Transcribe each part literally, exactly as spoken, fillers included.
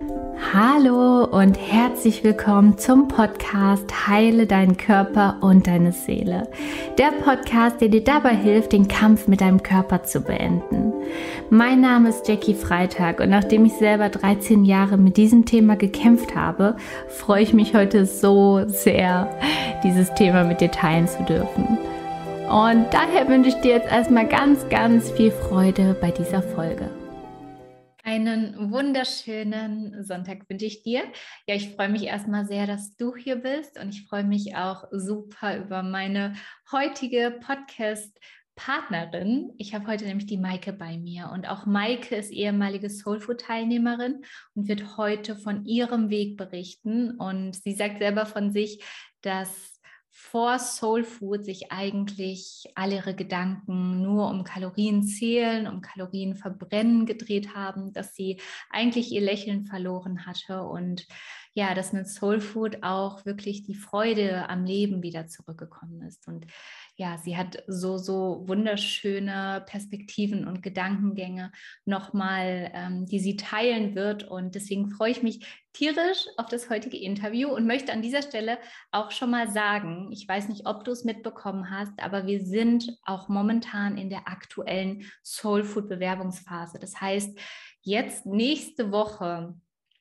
Hallo und herzlich willkommen zum Podcast Heile deinen Körper und deine Seele. Der Podcast, der dir dabei hilft, den Kampf mit deinem Körper zu beenden. Mein Name ist Jackie Freitag und nachdem ich selber dreizehn Jahre mit diesem Thema gekämpft habe, freue ich mich heute so sehr, dieses Thema mit dir teilen zu dürfen. Und daher wünsche ich dir jetzt erstmal ganz, ganz viel Freude bei dieser Folge. Einen wunderschönen Sonntag wünsche ich dir. Ja, ich freue mich erstmal sehr, dass du hier bist und ich freue mich auch super über meine heutige Podcast-Partnerin. Ich habe heute nämlich die Maike bei mir und auch Maike ist ehemalige Soulfood-Teilnehmerin und wird heute von ihrem Weg berichten. Und sie sagt selber von sich, dass vor Soul Food sich eigentlich alle ihre Gedanken nur um Kalorien zählen, um Kalorien verbrennen gedreht haben, dass sie eigentlich ihr Lächeln verloren hatte und ja, dass mit Soul Food auch wirklich die Freude am Leben wieder zurückgekommen ist. Und ja, sie hat so, so wunderschöne Perspektiven und Gedankengänge nochmal, ähm, die sie teilen wird. Und deswegen freue ich mich tierisch auf das heutige Interview und möchte an dieser Stelle auch schon mal sagen, ich weiß nicht, ob du es mitbekommen hast, aber wir sind auch momentan in der aktuellen Soul Food Bewerbungsphase. Das heißt, jetzt nächste Woche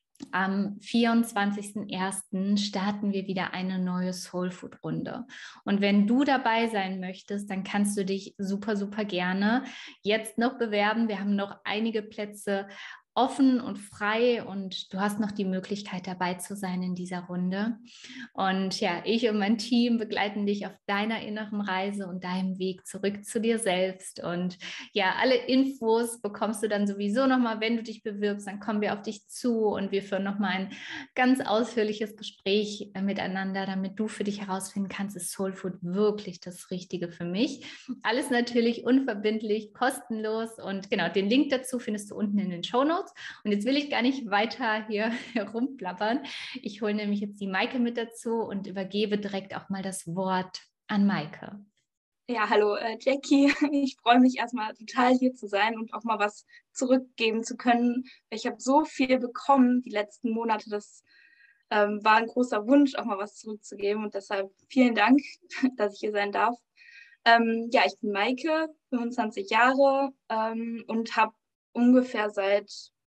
am vierundzwanzigsten ersten starten wir wieder eine neue Soul Food Runde. Und wenn du dabei sein möchtest, dann kannst du dich super, super gerne jetzt noch bewerben. Wir haben noch einige Plätze offen und frei und du hast noch die Möglichkeit dabei zu sein in dieser Runde. Und ja, ich und mein Team begleiten dich auf deiner inneren Reise und deinem Weg zurück zu dir selbst. Und ja, alle Infos bekommst du dann sowieso nochmal, wenn du dich bewirbst, dann kommen wir auf dich zu und wir führen nochmal ein ganz ausführliches Gespräch miteinander, damit du für dich herausfinden kannst, ist Soul Food wirklich das Richtige für mich. Alles natürlich unverbindlich, kostenlos und genau, den Link dazu findest du unten in den Shownotes. Und jetzt will ich gar nicht weiter hier herumplappern. Ich hole nämlich jetzt die Maike mit dazu und übergebe direkt auch mal das Wort an Maike. Ja, hallo äh, Jackie. Ich freue mich erstmal total hier zu sein und auch mal was zurückgeben zu können. Ich habe so viel bekommen die letzten Monate. Das ähm, war ein großer Wunsch, auch mal was zurückzugeben. Und deshalb vielen Dank, dass ich hier sein darf. Ähm, ja, ich bin Maike, fünfundzwanzig Jahre ähm, und habe ungefähr seit,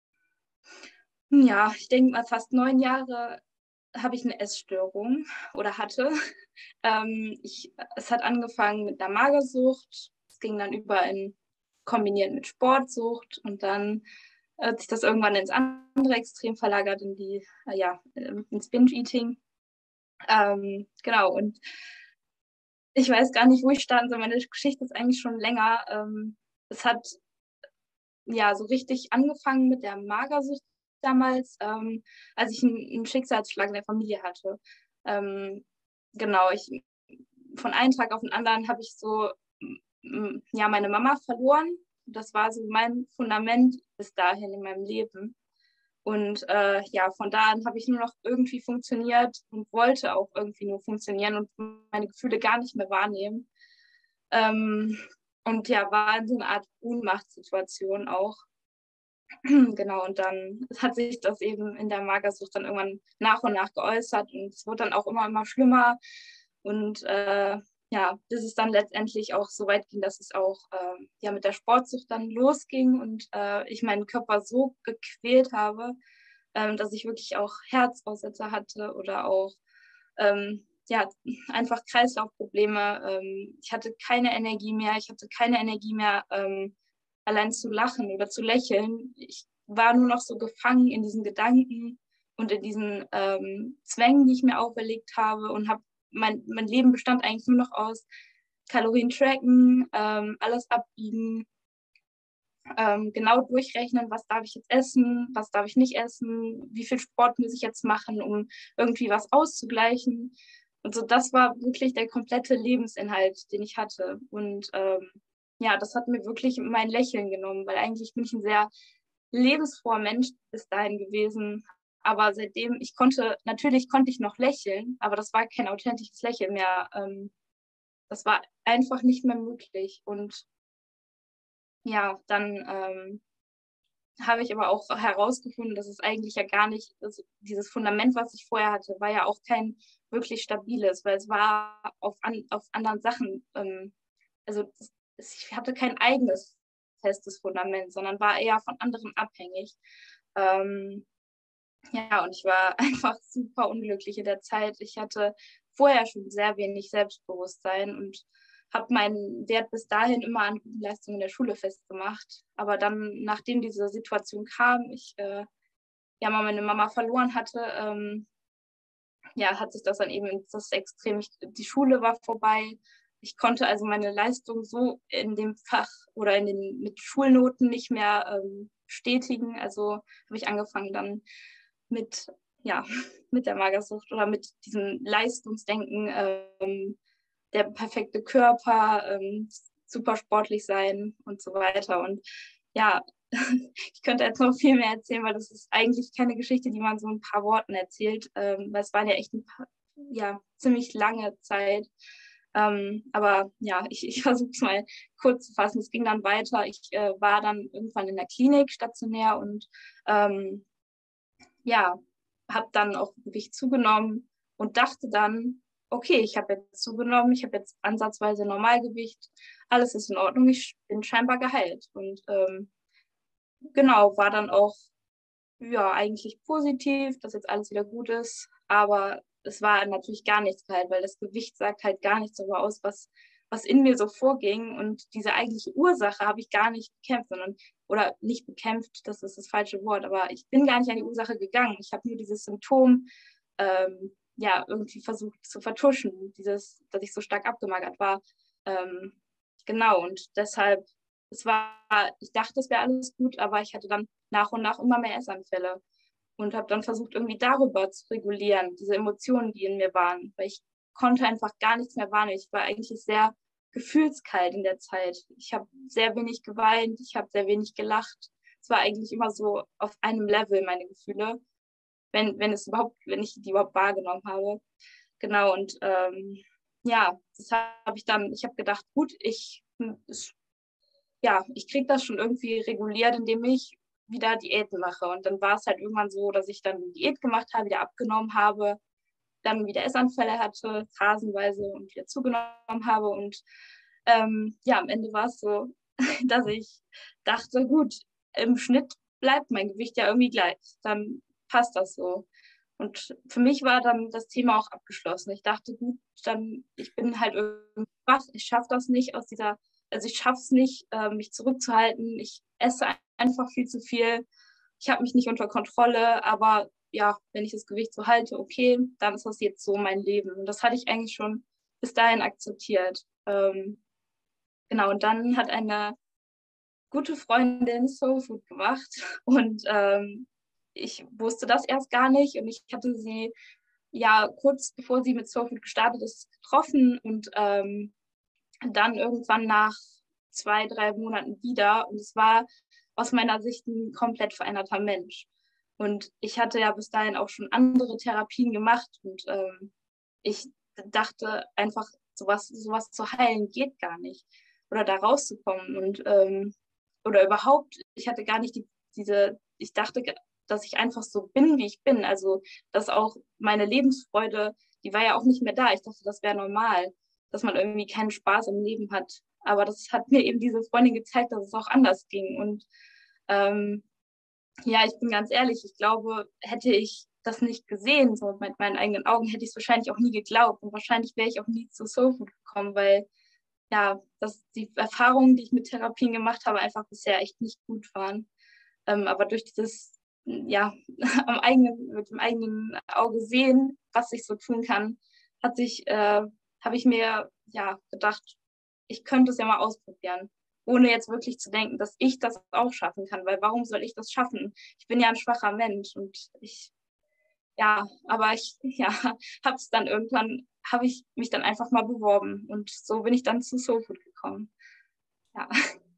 ja, ich denke mal fast neun Jahre habe ich eine Essstörung oder hatte. Ähm, ich, es hat angefangen mit einer Magersucht. Es ging dann über in kombiniert mit Sportsucht und dann hat sich das irgendwann ins andere Extrem verlagert, in die, äh, ja, ins Binge-Eating. Ähm, genau, und ich weiß gar nicht, wo ich stand, so meine Geschichte ist eigentlich schon länger. Ähm, es hat ja so richtig angefangen mit der Magersucht damals, ähm, als ich einen, einen Schicksalsschlag in der Familie hatte. Ähm, genau, ich von einem Tag auf den anderen habe ich so m, ja meine Mama verloren. Das war so mein Fundament bis dahin in meinem Leben. Und äh, ja, von da an habe ich nur noch irgendwie funktioniert und wollte auch irgendwie nur funktionieren und meine Gefühle gar nicht mehr wahrnehmen. Ähm, und ja, war in so einer Art Ohnmachtssituation auch. Genau, und dann hat sich das eben in der Magersucht dann irgendwann nach und nach geäußert und es wurde dann auch immer, immer schlimmer. Und äh, ja, bis es dann letztendlich auch so weit ging, dass es auch äh, ja, mit der Sportsucht dann losging und äh, ich meinen Körper so gequält habe, ähm, dass ich wirklich auch Herzaussetzer hatte oder auch ähm, ja, einfach Kreislaufprobleme. Ähm, ich hatte keine Energie mehr, ich hatte keine Energie mehr, ähm, allein zu lachen oder zu lächeln. Ich war nur noch so gefangen in diesen Gedanken und in diesen ähm, Zwängen, die ich mir auferlegt habe und habe mein, mein Leben bestand eigentlich nur noch aus Kalorien tracken, ähm, alles abbiegen, ähm, genau durchrechnen, was darf ich jetzt essen, was darf ich nicht essen, wie viel Sport muss ich jetzt machen, um irgendwie was auszugleichen. Und so, das war wirklich der komplette Lebensinhalt, den ich hatte. Und ähm, ja, das hat mir wirklich mein Lächeln genommen, weil eigentlich bin ich ein sehr lebensfroher Mensch bis dahin gewesen. Aber seitdem ich konnte, natürlich konnte ich noch lächeln, aber das war kein authentisches Lächeln mehr. Ähm, das war einfach nicht mehr möglich. Und ja, dann ähm, habe ich aber auch herausgefunden, dass es eigentlich ja gar nicht, also dieses Fundament, was ich vorher hatte, war ja auch kein wirklich stabiles, weil es war auf, an, auf anderen Sachen, ähm, also das, ich hatte kein eigenes festes Fundament, sondern war eher von anderen abhängig. Ähm, ja, und ich war einfach super unglücklich in der Zeit. Ich hatte vorher schon sehr wenig Selbstbewusstsein und habe meinen Wert bis dahin immer an guten Leistungen in der Schule festgemacht. Aber dann, nachdem diese Situation kam, ich äh, ja mal meine Mama verloren hatte, ähm, ja, hat sich das dann eben ins das Extrem. Ich, die Schule war vorbei. Ich konnte also meine Leistung so in dem Fach oder in den mit Schulnoten nicht mehr ähm, bestätigen. Also habe ich angefangen dann mit, ja, mit der Magersucht oder mit diesem Leistungsdenken, ähm, der perfekte Körper, ähm, super sportlich sein und so weiter. Und ja, ich könnte jetzt noch viel mehr erzählen, weil das ist eigentlich keine Geschichte, die man so in ein paar Worten erzählt, ähm, weil es waren ja echt ein paar, ja, ziemlich lange Zeit. Ähm, aber ja, ich, ich versuche es mal kurz zu fassen. Es ging dann weiter. Ich äh, war dann irgendwann in der Klinik stationär und ähm, ja, habe dann auch Gewicht zugenommen und dachte dann, okay, ich habe jetzt zugenommen, ich habe jetzt ansatzweise Normalgewicht, alles ist in Ordnung, ich bin scheinbar geheilt. Und ähm, genau, war dann auch ja eigentlich positiv, dass jetzt alles wieder gut ist, aber es war natürlich gar nichts geheilt, weil das Gewicht sagt halt gar nichts darüber aus, was, was in mir so vorging, und diese eigentliche Ursache habe ich gar nicht bekämpft, sondern, oder nicht bekämpft, das ist das falsche Wort, aber ich bin gar nicht an die Ursache gegangen. Ich habe nur dieses Symptom ähm, ja irgendwie versucht zu vertuschen, dieses, dass ich so stark abgemagert war. Ähm, genau, und deshalb, es war, ich dachte, es wäre alles gut, aber ich hatte dann nach und nach immer mehr Essanfälle und habe dann versucht, irgendwie darüber zu regulieren, diese Emotionen, die in mir waren, weil ich konnte einfach gar nichts mehr wahrnehmen. Ich war eigentlich sehr gefühlskalt in der Zeit. Ich habe sehr wenig geweint, ich habe sehr wenig gelacht. Es war eigentlich immer so auf einem Level, meine Gefühle, wenn, wenn es überhaupt, wenn ich die überhaupt wahrgenommen habe. Genau, und ähm, ja, das habe ich dann, ich habe gedacht, gut, ich, ja, ich kriege das schon irgendwie reguliert, indem ich wieder Diäten mache. Und dann war es halt irgendwann so, dass ich dann Diät gemacht habe, wieder abgenommen habe, dann wieder Essanfälle hatte, phasenweise, und wieder zugenommen habe. Und ähm, ja, am Ende war es so, dass ich dachte, gut, im Schnitt bleibt mein Gewicht ja irgendwie gleich. Dann passt das so. Und für mich war dann das Thema auch abgeschlossen. Ich dachte, gut, dann, ich bin halt irgendwie schwach, ich schaffe das nicht aus dieser, also ich schaffe es nicht, äh, mich zurückzuhalten. Ich esse einfach viel zu viel. Ich habe mich nicht unter Kontrolle, aber ja, wenn ich das Gewicht so halte, okay, dann ist das jetzt so mein Leben. Und das hatte ich eigentlich schon bis dahin akzeptiert. Ähm, genau, und dann hat eine gute Freundin Soul Food gemacht und ähm, ich wusste das erst gar nicht, und ich hatte sie ja kurz bevor sie mit Soul Food gestartet ist getroffen und ähm, dann irgendwann nach zwei, drei Monaten wieder, und es war aus meiner Sicht ein komplett veränderter Mensch. Und ich hatte ja bis dahin auch schon andere Therapien gemacht, und ähm, ich dachte einfach, sowas, sowas zu heilen geht gar nicht. Oder da rauszukommen. Und ähm, oder überhaupt, ich hatte gar nicht die, diese, ich dachte, dass ich einfach so bin, wie ich bin. Also, dass auch meine Lebensfreude, die war ja auch nicht mehr da. Ich dachte, das wäre normal, dass man irgendwie keinen Spaß im Leben hat. Aber das hat mir eben diese Freundin gezeigt, dass es auch anders ging. Und ähm, ja, ich bin ganz ehrlich, ich glaube, hätte ich das nicht gesehen, so mit meinen eigenen Augen, hätte ich es wahrscheinlich auch nie geglaubt. Und wahrscheinlich wäre ich auch nie zu Soul Food gekommen, weil ja, dass die Erfahrungen, die ich mit Therapien gemacht habe, einfach bisher echt nicht gut waren. Ähm, aber durch dieses, ja, am eigenen, mit dem eigenen Auge sehen, was ich so tun kann, hat sich, äh, habe ich mir ja gedacht, ich könnte es ja mal ausprobieren, ohne jetzt wirklich zu denken, dass ich das auch schaffen kann, weil warum soll ich das schaffen? Ich bin ja ein schwacher Mensch, und ich, ja, aber ich, ja, habe es dann irgendwann, habe ich mich dann einfach mal beworben, und so bin ich dann zu Soul Food gekommen. Ja.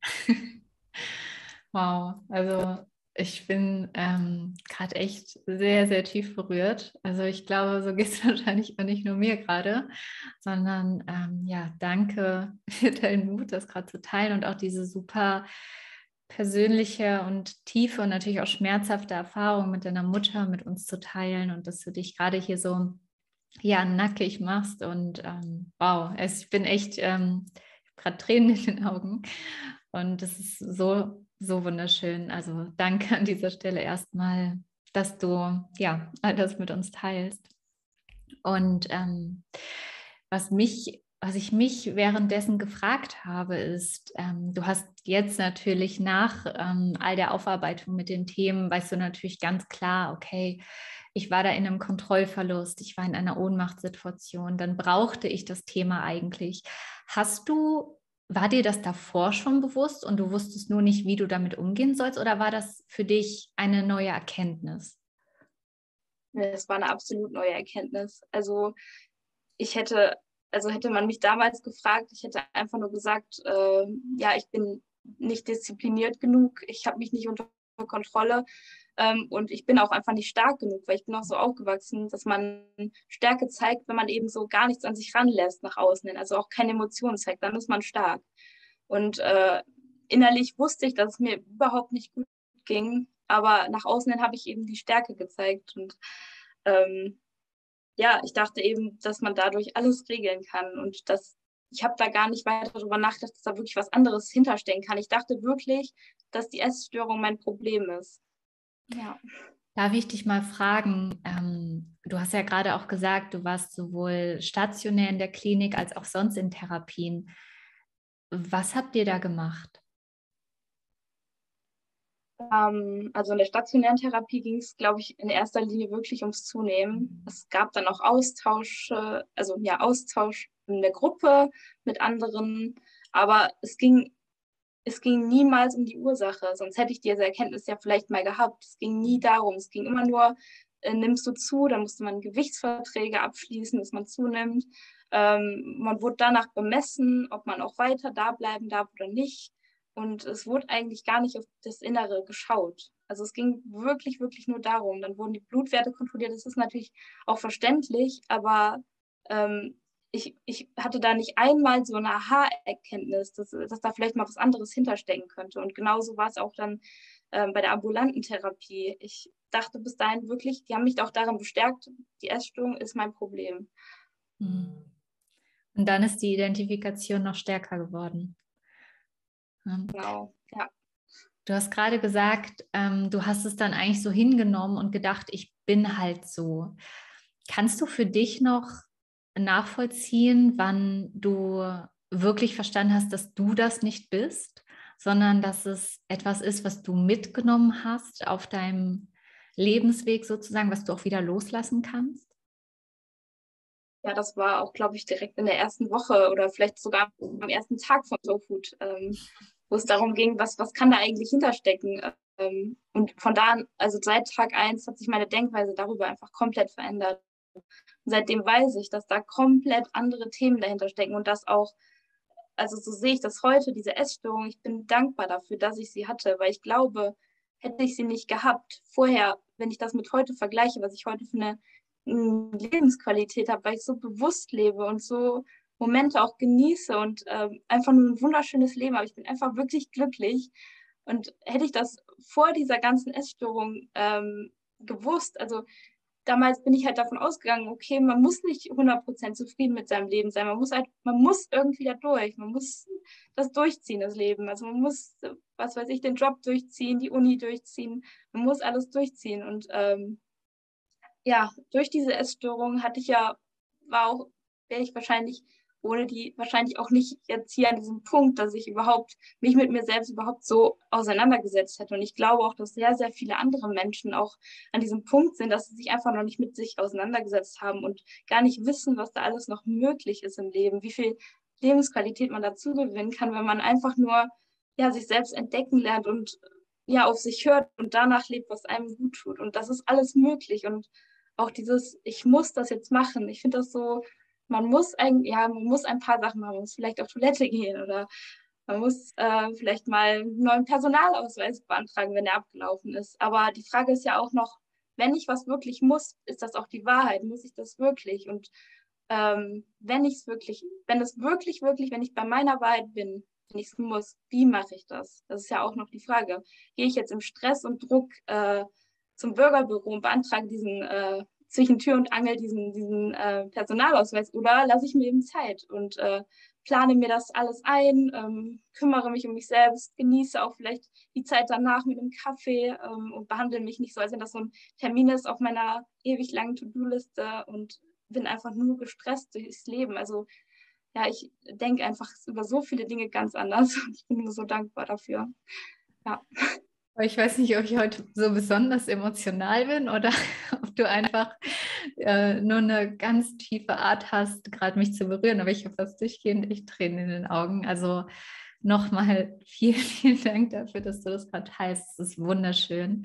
Wow, also ich bin ähm, gerade echt sehr, sehr tief berührt. Also ich glaube, so geht es wahrscheinlich auch nicht nur mir gerade, sondern ähm, ja, danke für deinen Mut, das gerade zu teilen, und auch diese super persönliche und tiefe und natürlich auch schmerzhafte Erfahrung mit deiner Mutter mit uns zu teilen und dass du dich gerade hier so ja, nackig machst. Und ähm, wow, es, ich bin echt, ähm, ich habe gerade Tränen in den Augen und es ist so, so wunderschön. Also danke an dieser Stelle erstmal, dass du ja all das mit uns teilst. Und ähm, was mich, was ich mich währenddessen gefragt habe, ist, ähm, du hast jetzt natürlich nach ähm, all der Aufarbeitung mit den Themen, weißt du natürlich ganz klar, okay, ich war da in einem Kontrollverlust, ich war in einer Ohnmachtssituation, dann brauchte ich das Thema eigentlich. Hast du, war dir das davor schon bewusst und du wusstest nur nicht, wie du damit umgehen sollst, oder war das für dich eine neue Erkenntnis? Es war eine absolut neue Erkenntnis. Also ich hätte, also hätte man mich damals gefragt, ich hätte einfach nur gesagt, äh, ja, ich bin nicht diszipliniert genug, ich habe mich nicht unter Kontrolle ähm, und ich bin auch einfach nicht stark genug, weil ich bin auch so aufgewachsen, dass man Stärke zeigt, wenn man eben so gar nichts an sich ranlässt nach außen hin, also auch keine Emotionen zeigt, dann ist man stark. Und äh, innerlich wusste ich, dass es mir überhaupt nicht gut ging, aber nach außen hin habe ich eben die Stärke gezeigt und ähm, ja, ich dachte eben, dass man dadurch alles regeln kann und dass ich habe da gar nicht weiter darüber nachgedacht, dass da wirklich was anderes hinterstecken kann. Ich dachte wirklich, dass die Essstörung mein Problem ist. Ja. Darf ich dich mal fragen, ähm, du hast ja gerade auch gesagt, du warst sowohl stationär in der Klinik als auch sonst in Therapien. Was habt ihr da gemacht? Ähm, also in der stationären Therapie ging es, glaube ich, in erster Linie wirklich ums Zunehmen. Es gab dann auch Austausche, also ja, Austausch in der Gruppe mit anderen, aber es ging, es ging niemals um die Ursache, sonst hätte ich diese Erkenntnis ja vielleicht mal gehabt. Es ging nie darum, es ging immer nur, äh, nimmst du zu, dann musste man Gewichtsverträge abschließen, dass man zunimmt. Ähm, man wurde danach bemessen, ob man auch weiter da bleiben darf oder nicht. Und es wurde eigentlich gar nicht auf das Innere geschaut. Also es ging wirklich, wirklich nur darum. Dann wurden die Blutwerte kontrolliert. Das ist natürlich auch verständlich, aber ähm, ich, ich hatte da nicht einmal so eine Aha-Erkenntnis, dass, dass da vielleicht mal was anderes hinterstecken könnte. Und genauso war es auch dann ähm, bei der ambulanten Therapie. Ich dachte bis dahin wirklich, die haben mich auch darin bestärkt, die Essstörung ist mein Problem. Und dann ist die Identifikation noch stärker geworden. Genau, ja. Du hast gerade gesagt, ähm, du hast es dann eigentlich so hingenommen und gedacht, ich bin halt so. Kannst du für dich noch nachvollziehen, wann du wirklich verstanden hast, dass du das nicht bist, sondern dass es etwas ist, was du mitgenommen hast auf deinem Lebensweg sozusagen, was du auch wieder loslassen kannst? Ja, das war auch, glaube ich, direkt in der ersten Woche oder vielleicht sogar am ersten Tag von Soul Food, ähm, wo es darum ging, was, was kann da eigentlich hinterstecken. Ähm, und von da an, also seit Tag eins hat sich meine Denkweise darüber einfach komplett verändert. Und seitdem weiß ich, dass da komplett andere Themen dahinter stecken und dass auch, also so sehe ich das heute, diese Essstörung, ich bin dankbar dafür, dass ich sie hatte, weil ich glaube, hätte ich sie nicht gehabt, vorher, wenn ich das mit heute vergleiche, was ich heute für eine Lebensqualität habe, weil ich so bewusst lebe und so Momente auch genieße und ähm, einfach nur ein wunderschönes Leben habe. Ich bin einfach wirklich glücklich. Und hätte ich das vor dieser ganzen Essstörung ähm, gewusst, also damals bin ich halt davon ausgegangen, okay, man muss nicht hundert Prozent zufrieden mit seinem Leben sein. Man muss halt, man muss irgendwie da durch. Man muss das durchziehen, das Leben. Also man muss, was weiß ich, den Job durchziehen, die Uni durchziehen. Man muss alles durchziehen. Und ähm, ja, durch diese Essstörung hatte ich ja, war auch, wäre ich wahrscheinlich ohne die wahrscheinlich auch nicht jetzt hier an diesem Punkt, dass ich überhaupt mich mit mir selbst überhaupt so auseinandergesetzt hätte. Und ich glaube auch, dass sehr, sehr viele andere Menschen auch an diesem Punkt sind, dass sie sich einfach noch nicht mit sich auseinandergesetzt haben und gar nicht wissen, was da alles noch möglich ist im Leben, wie viel Lebensqualität man dazu gewinnen kann, wenn man einfach nur ja, sich selbst entdecken lernt und ja, auf sich hört und danach lebt, was einem gut tut. Und das ist alles möglich. Und auch dieses, ich muss das jetzt machen. Ich finde das so, man muss ein, ja, man muss ein paar Sachen machen, man muss vielleicht auf Toilette gehen oder man muss äh, vielleicht mal einen neuen Personalausweis beantragen, wenn der abgelaufen ist. Aber die Frage ist ja auch noch, wenn ich was wirklich muss, ist das auch die Wahrheit? Muss ich das wirklich? Und ähm, wenn ich es wirklich, wenn es wirklich, wirklich, wenn ich bei meiner Wahrheit bin, wenn ich es muss, wie mache ich das? Das ist ja auch noch die Frage. Gehe ich jetzt im Stress und Druck äh, zum Bürgerbüro und beantrage diesen äh, zwischen Tür und Angel diesen, diesen äh, Personalausweis oder lasse ich mir eben Zeit und äh, plane mir das alles ein, ähm, kümmere mich um mich selbst, genieße auch vielleicht die Zeit danach mit einem Kaffee ähm, und behandle mich nicht so, als wenn das so ein Termin ist auf meiner ewig langen To-Do-Liste und bin einfach nur gestresst durchs Leben. Also ja, ich denke einfach über so viele Dinge ganz anders und ich bin nur so dankbar dafür. Ja. Ich weiß nicht, ob ich heute so besonders emotional bin oder ob du einfach äh, nur eine ganz tiefe Art hast, gerade mich zu berühren. Aber ich habe fast durchgehend echt Tränen in den Augen. Also nochmal vielen, vielen Dank dafür, dass du das gerade teilst. Das ist wunderschön.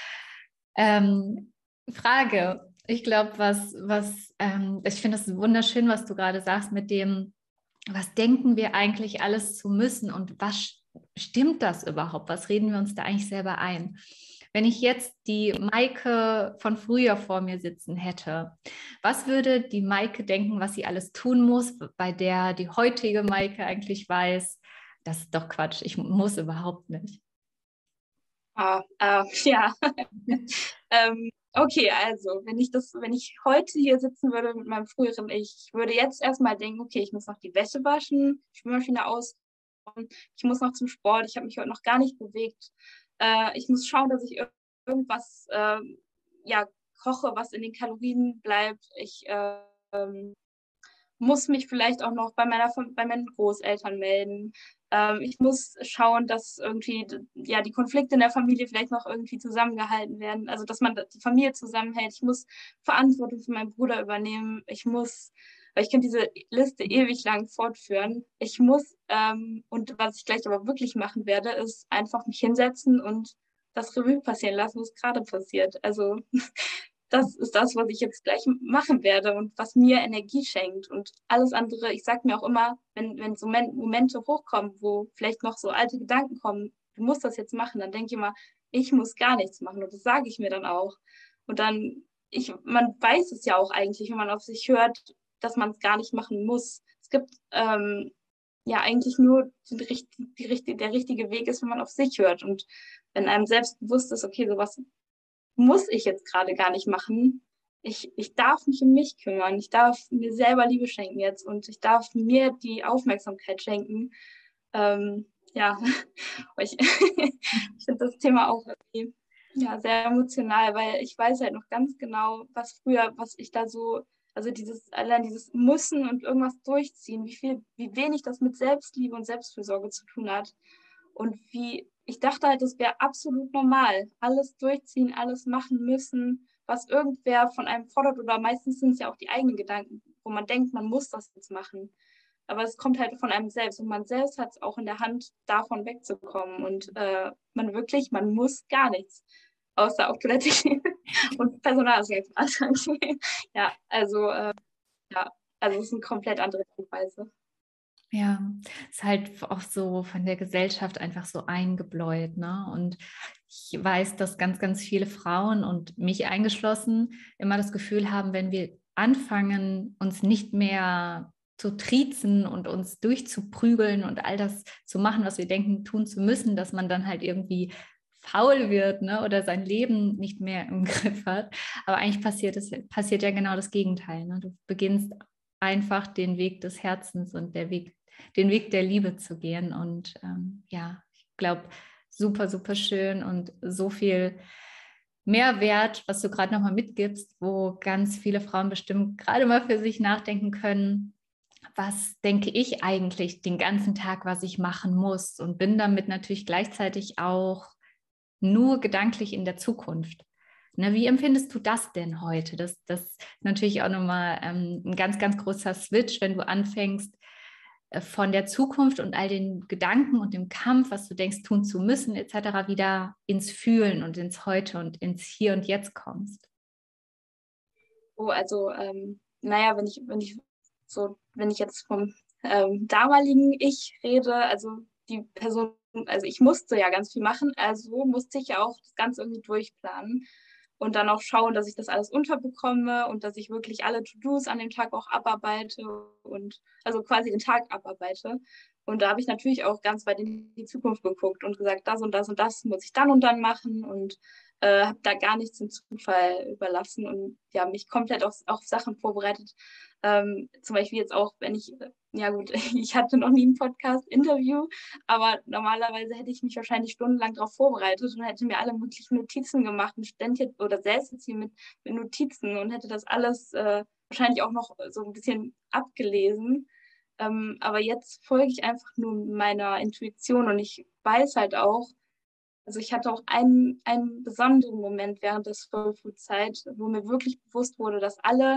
Ähm, Frage. Ich glaube, was, was, ähm, ich finde es wunderschön, was du gerade sagst mit dem, was denken wir eigentlich alles zu müssen und was stimmt das überhaupt? Was reden wir uns da eigentlich selber ein? Wenn ich jetzt die Maike von früher vor mir sitzen hätte, was würde die Maike denken, was sie alles tun muss, bei der die heutige Maike eigentlich weiß, das ist doch Quatsch, ich muss überhaupt nicht. Ah, äh, ja. ähm, okay, also wenn ich das, wenn ich heute hier sitzen würde mit meinem früheren Ich, ich würde jetzt erstmal denken, okay, ich muss noch die Wäsche waschen, Spülmaschine aus, ich muss noch zum Sport, ich habe mich heute noch gar nicht bewegt. Äh, ich muss schauen, dass ich ir irgendwas äh, ja, koche, was in den Kalorien bleibt. Ich äh, ähm, muss mich vielleicht auch noch bei, meiner, bei meinen Großeltern melden. Ähm, ich muss schauen, dass irgendwie ja, die Konflikte in der Familie vielleicht noch irgendwie zusammengehalten werden. Also, dass man die Familie zusammenhält. Ich muss Verantwortung für meinen Bruder übernehmen. Ich muss, weil ich könnte diese Liste ewig lang fortführen. Ich muss, ähm, und was ich gleich aber wirklich machen werde, ist einfach mich hinsetzen und das Revue passieren lassen, was gerade passiert. Also das ist das, was ich jetzt gleich machen werde und was mir Energie schenkt. Und alles andere, ich sage mir auch immer, wenn, wenn so Momente hochkommen, wo vielleicht noch so alte Gedanken kommen, du musst das jetzt machen, dann denke ich immer, ich muss gar nichts machen. Und das sage ich mir dann auch. Und dann, ich, man weiß es ja auch eigentlich, wenn man auf sich hört, dass man es gar nicht machen muss. Es gibt ähm, ja eigentlich nur die, die, die, der richtige Weg ist, wenn man auf sich hört. Und wenn einem selbst bewusst ist, okay, sowas muss ich jetzt gerade gar nicht machen. Ich, ich darf mich um mich kümmern. Ich darf mir selber Liebe schenken jetzt und ich darf mir die Aufmerksamkeit schenken. Ähm, ja, ich, ich finde das Thema auch irgendwie, ja, sehr emotional, weil ich weiß halt noch ganz genau, was früher, was ich da so, also dieses, allein dieses Müssen und irgendwas durchziehen, wie viel, wie wenig das mit Selbstliebe und Selbstfürsorge zu tun hat. Und wie, ich dachte halt, das wäre absolut normal. Alles durchziehen, alles machen müssen, was irgendwer von einem fordert. Oder meistens sind es ja auch die eigenen Gedanken, wo man denkt, man muss das jetzt machen. Aber es kommt halt von einem selbst. Und man selbst hat es auch in der Hand, davon wegzukommen. Und äh, man wirklich, man muss gar nichts. Außer auf Toilette gehen und Personalausweis beantragen. Ja, also, äh, ja, also es ist eine komplett andere Denkweise. Ja, ist halt auch so von der Gesellschaft einfach so eingebläut, ne? Und ich weiß, dass ganz, ganz viele Frauen und mich eingeschlossen immer das Gefühl haben, wenn wir anfangen, uns nicht mehr zu triezen und uns durchzuprügeln und all das zu machen, was wir denken, tun zu müssen, dass man dann halt irgendwie faul wird, ne? Oder sein Leben nicht mehr im Griff hat. Aber eigentlich passiert es, passiert ja genau das Gegenteil, ne? Du beginnst einfach den Weg des Herzens und der Weg den Weg der Liebe zu gehen. Und ähm, ja, ich glaube, super, super schön und so viel Mehrwert, was du gerade nochmal mitgibst, wo ganz viele Frauen bestimmt gerade mal für sich nachdenken können, was denke ich eigentlich den ganzen Tag, was ich machen muss, und bin damit natürlich gleichzeitig auch nur gedanklich in der Zukunft. Ne, wie empfindest du das denn heute? Das, das ist natürlich auch nochmal ähm, ein ganz, ganz großer Switch, wenn du anfängst, von der Zukunft und all den Gedanken und dem Kampf, was du denkst, tun zu müssen, et cetera, wieder ins Fühlen und ins Heute und ins Hier und Jetzt kommst? Oh, also, ähm, naja, wenn ich, wenn ich so, wenn ich jetzt vom ähm, damaligen Ich rede, also die Person, also ich musste ja ganz viel machen, also musste ich ja auch das Ganze irgendwie durchplanen und dann auch schauen, dass ich das alles unterbekomme und dass ich wirklich alle To-Dos an dem Tag auch abarbeite und also quasi den Tag abarbeite. Und da habe ich natürlich auch ganz weit in die Zukunft geguckt und gesagt, das und das und das muss ich dann und dann machen und äh, habe da gar nichts dem Zufall überlassen und ja, mich komplett auf, auf Sachen vorbereitet. Ähm, zum Beispiel jetzt auch, wenn ich, ja gut, ich hatte noch nie ein Podcast-Interview, aber normalerweise hätte ich mich wahrscheinlich stundenlang darauf vorbereitet und hätte mir alle möglichen Notizen gemacht und ständig oder selbst jetzt hier mit, mit Notizen und hätte das alles äh, wahrscheinlich auch noch so ein bisschen abgelesen. Ähm, aber jetzt folge ich einfach nur meiner Intuition und ich weiß halt auch, also ich hatte auch einen, einen besonderen Moment während der Soul Food Zeit, wo mir wirklich bewusst wurde, dass alle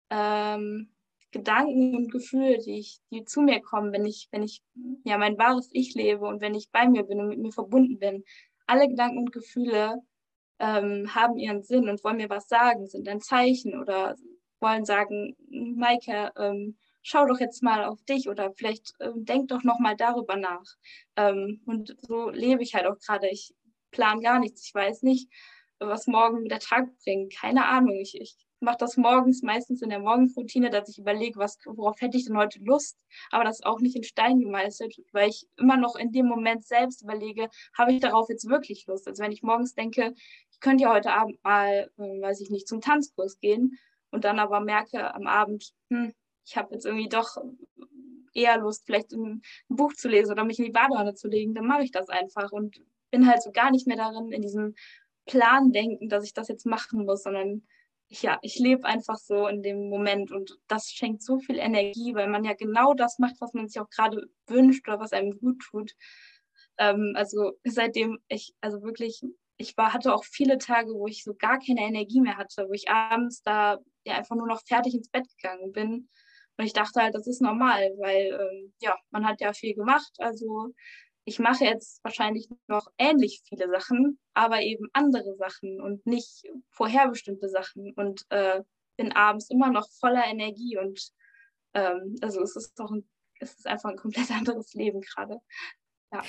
ähm, Gedanken und Gefühle, die ich, die zu mir kommen, wenn ich, wenn ich ja mein wahres Ich lebe und wenn ich bei mir bin und mit mir verbunden bin, alle Gedanken und Gefühle ähm, haben ihren Sinn und wollen mir was sagen, sind ein Zeichen oder wollen sagen, Maike, ähm, schau doch jetzt mal auf dich oder vielleicht ähm, denk doch noch mal darüber nach. Ähm, und so lebe ich halt auch gerade. Ich plane gar nichts. Ich weiß nicht, was morgen der Tag bringt. Keine Ahnung. Ich, ich mache das morgens meistens in der Morgenroutine, dass ich überlege, was, worauf hätte ich denn heute Lust, aber das auch nicht in Stein gemeißelt, weil ich immer noch in dem Moment selbst überlege, habe ich darauf jetzt wirklich Lust? Also wenn ich morgens denke, ich könnte ja heute Abend mal, äh, weiß ich nicht, zum Tanzkurs gehen und dann aber merke am Abend, hm, ich habe jetzt irgendwie doch eher Lust, vielleicht ein, ein Buch zu lesen oder mich in die Badewanne zu legen, dann mache ich das einfach und bin halt so gar nicht mehr darin, in diesem Plan denken, dass ich das jetzt machen muss, sondern ich, ja, ich lebe einfach so in dem Moment und das schenkt so viel Energie, weil man ja genau das macht, was man sich auch gerade wünscht oder was einem gut tut. Ähm, also seitdem ich, also wirklich, ich war, hatte auch viele Tage, wo ich so gar keine Energie mehr hatte, wo ich abends da ja einfach nur noch fertig ins Bett gegangen bin. Und ich dachte halt, das ist normal, weil ähm, ja, man hat ja viel gemacht. Also ich mache jetzt wahrscheinlich noch ähnlich viele Sachen, aber eben andere Sachen und nicht vorherbestimmte Sachen und äh, bin abends immer noch voller Energie und ähm, also es ist doch ein, es ist einfach ein komplett anderes Leben gerade. Ja.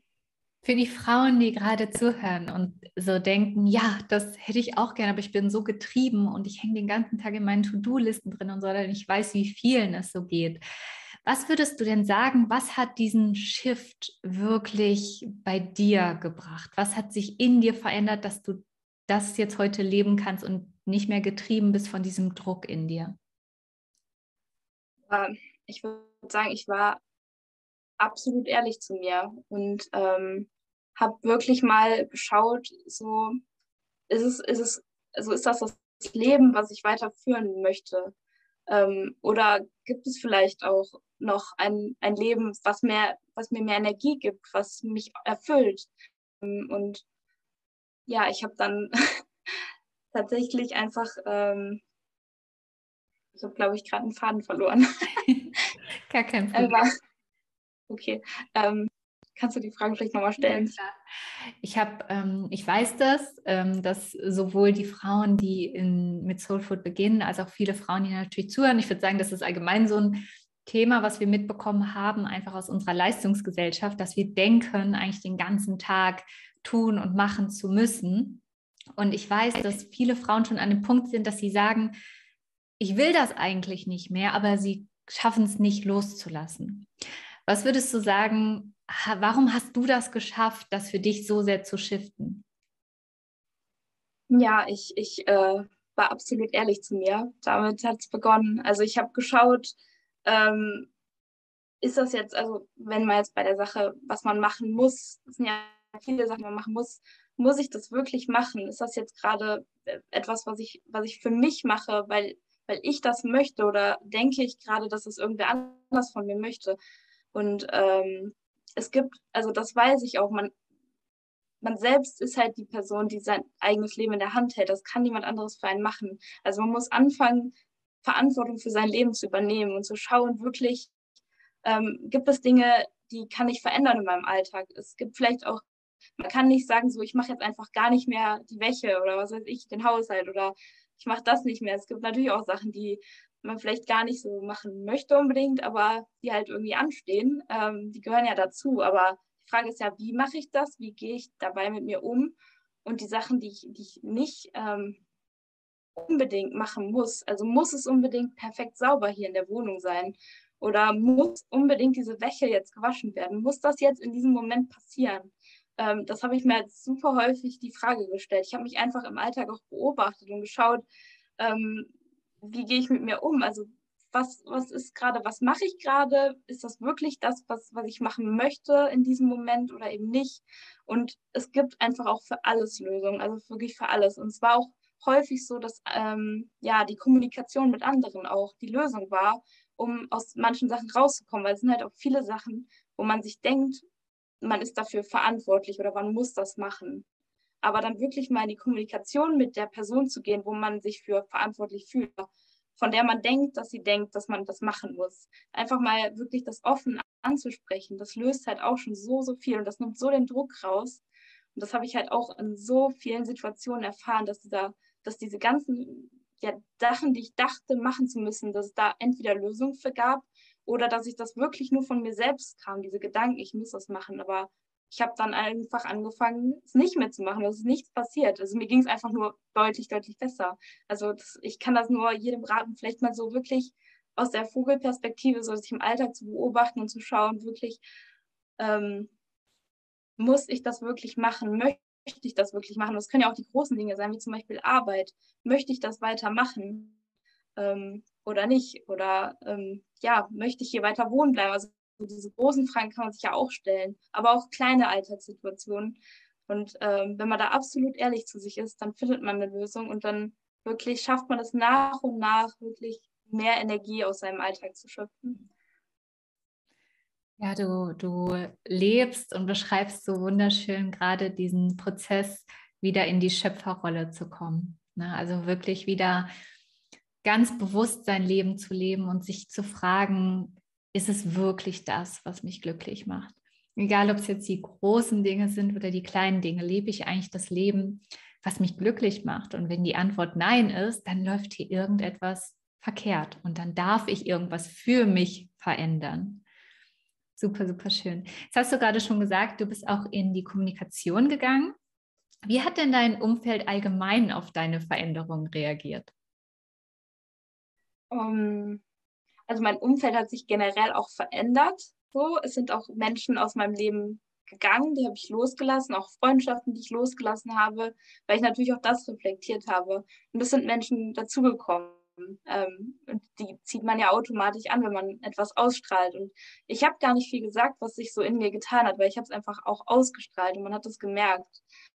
Für die Frauen, die gerade zuhören und so denken, ja, das hätte ich auch gerne, aber ich bin so getrieben und ich hänge den ganzen Tag in meinen To-Do-Listen drin und so, denn ich weiß, wie vielen es so geht. Was würdest du denn sagen, was hat diesen Shift wirklich bei dir gebracht? Was hat sich in dir verändert, dass du das jetzt heute leben kannst und nicht mehr getrieben bist von diesem Druck in dir? Ähm, ich würde sagen, ich war absolut ehrlich zu mir und ähm, habe wirklich mal geschaut, so ist es, ist es, also ist das das Leben, was ich weiterführen möchte? Ähm, oder gibt es vielleicht auch noch ein, ein Leben, was mehr, was mir mehr Energie gibt, was mich erfüllt? Und ja, ich habe dann tatsächlich einfach, ähm, ich habe, glaube ich, gerade einen Faden verloren. Gar kein Problem. Aber, okay, ähm, kannst du die Frage vielleicht nochmal Ja, stellen? klar. Ich habe, ähm, ich weiß das, ähm, dass sowohl die Frauen, die in, mit Soul Food beginnen, als auch viele Frauen, die natürlich zuhören. Ich würde sagen, das ist allgemein so ein Thema, was wir mitbekommen haben, einfach aus unserer Leistungsgesellschaft, dass wir denken, eigentlich den ganzen Tag tun und machen zu müssen. Und ich weiß, dass viele Frauen schon an dem Punkt sind, dass sie sagen, ich will das eigentlich nicht mehr, aber sie schaffen es nicht loszulassen. Was würdest du sagen, warum hast du das geschafft, das für dich so sehr zu shiften? Ja, ich, ich äh, war absolut ehrlich zu mir. Damit hat es begonnen. Also ich habe geschaut, ähm, ist das jetzt, also wenn man jetzt bei der Sache, was man machen muss, es sind ja viele Sachen, die man machen muss, muss ich das wirklich machen? Ist das jetzt gerade etwas, was ich, was ich für mich mache, weil, weil ich das möchte oder denke ich gerade, dass es irgendwer anders von mir möchte? Und ähm, es gibt, also das weiß ich auch, man, man selbst ist halt die Person, die sein eigenes Leben in der Hand hält. Das kann niemand anderes für einen machen. Also man muss anfangen, Verantwortung für sein Leben zu übernehmen und zu schauen, wirklich, ähm, gibt es Dinge, die kann ich verändern in meinem Alltag. Es gibt vielleicht auch, man kann nicht sagen, so, ich mache jetzt einfach gar nicht mehr die Wäsche oder was weiß ich, den Haushalt oder ich mache das nicht mehr. Es gibt natürlich auch Sachen, die man vielleicht gar nicht so machen möchte unbedingt, aber die halt irgendwie anstehen. Ähm, die gehören ja dazu. Aber die Frage ist ja, wie mache ich das? Wie gehe ich dabei mit mir um? Und die Sachen, die ich, die ich nicht ähm, unbedingt machen muss, also muss es unbedingt perfekt sauber hier in der Wohnung sein. Oder muss unbedingt diese Wäsche jetzt gewaschen werden? Muss das jetzt in diesem Moment passieren? Ähm, das habe ich mir jetzt super häufig die Frage gestellt. Ich habe mich einfach im Alltag auch beobachtet und geschaut, ähm, wie gehe ich mit mir um? Also was, was ist gerade, was mache ich gerade? Ist das wirklich das, was, was ich machen möchte in diesem Moment oder eben nicht? Und es gibt einfach auch für alles Lösungen, also wirklich für alles. Und es war auch häufig so, dass ähm, ja die Kommunikation mit anderen auch die Lösung war, um aus manchen Sachen rauszukommen, weil es sind halt auch viele Sachen, wo man sich denkt, man ist dafür verantwortlich oder man muss das machen. Aber dann wirklich mal in die Kommunikation mit der Person zu gehen, wo man sich für verantwortlich fühlt, von der man denkt, dass sie denkt, dass man das machen muss. Einfach mal wirklich das offen anzusprechen, das löst halt auch schon so, so viel und das nimmt so den Druck raus. Und das habe ich halt auch in so vielen Situationen erfahren, dass, dieser, dass diese ganzen ja, Sachen, die ich dachte, machen zu müssen, dass es da entweder Lösungen für gab oder dass ich das wirklich nur von mir selbst kam, diese Gedanken, ich muss das machen. Aber ich habe dann einfach angefangen, es nicht mehr zu machen. Es ist nichts passiert. Also mir ging es einfach nur deutlich, deutlich besser. Also das, ich kann das nur jedem raten, vielleicht mal so wirklich aus der Vogelperspektive, so sich im Alltag zu beobachten und zu schauen, wirklich, ähm, muss ich das wirklich machen? Möchte ich das wirklich machen? Das können ja auch die großen Dinge sein, wie zum Beispiel Arbeit. Möchte ich das weitermachen ähm, oder nicht? Oder ähm, ja, möchte ich hier weiter wohnen bleiben? Also diese großen Fragen kann man sich ja auch stellen, aber auch kleine Alltagssituationen. Und ähm, wenn man da absolut ehrlich zu sich ist, dann findet man eine Lösung und dann wirklich schafft man es nach und nach, wirklich mehr Energie aus seinem Alltag zu schöpfen. Ja, du, du lebst und beschreibst so wunderschön gerade diesen Prozess, wieder in die Schöpferrolle zu kommen. Ne? Also wirklich wieder ganz bewusst sein Leben zu leben und sich zu fragen, ist es wirklich das, was mich glücklich macht? Egal, ob es jetzt die großen Dinge sind oder die kleinen Dinge, lebe ich eigentlich das Leben, was mich glücklich macht? Und wenn die Antwort nein ist, dann läuft hier irgendetwas verkehrt und dann darf ich irgendwas für mich verändern. Super, super schön. Jetzt hast du gerade schon gesagt, du bist auch in die Kommunikation gegangen. Wie hat denn dein Umfeld allgemein auf deine Veränderung reagiert? Um, also mein Umfeld hat sich generell auch verändert. So, es sind auch Menschen aus meinem Leben gegangen, die habe ich losgelassen, auch Freundschaften, die ich losgelassen habe, weil ich natürlich auch das reflektiert habe. Und es sind Menschen dazugekommen. Ähm, und die zieht man ja automatisch an, wenn man etwas ausstrahlt. Und ich habe gar nicht viel gesagt, was sich so in mir getan hat, weil ich habe es einfach auch ausgestrahlt und man hat es gemerkt,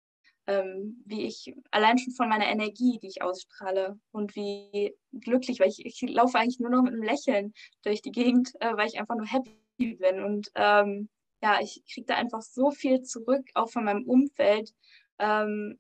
ähm, wie ich allein schon von meiner Energie, die ich ausstrahle und wie glücklich, weil ich, ich laufe eigentlich nur noch mit einem Lächeln durch die Gegend, äh, weil ich einfach nur happy bin. Und ähm, ja, ich kriege da einfach so viel zurück, auch von meinem Umfeld. Ähm,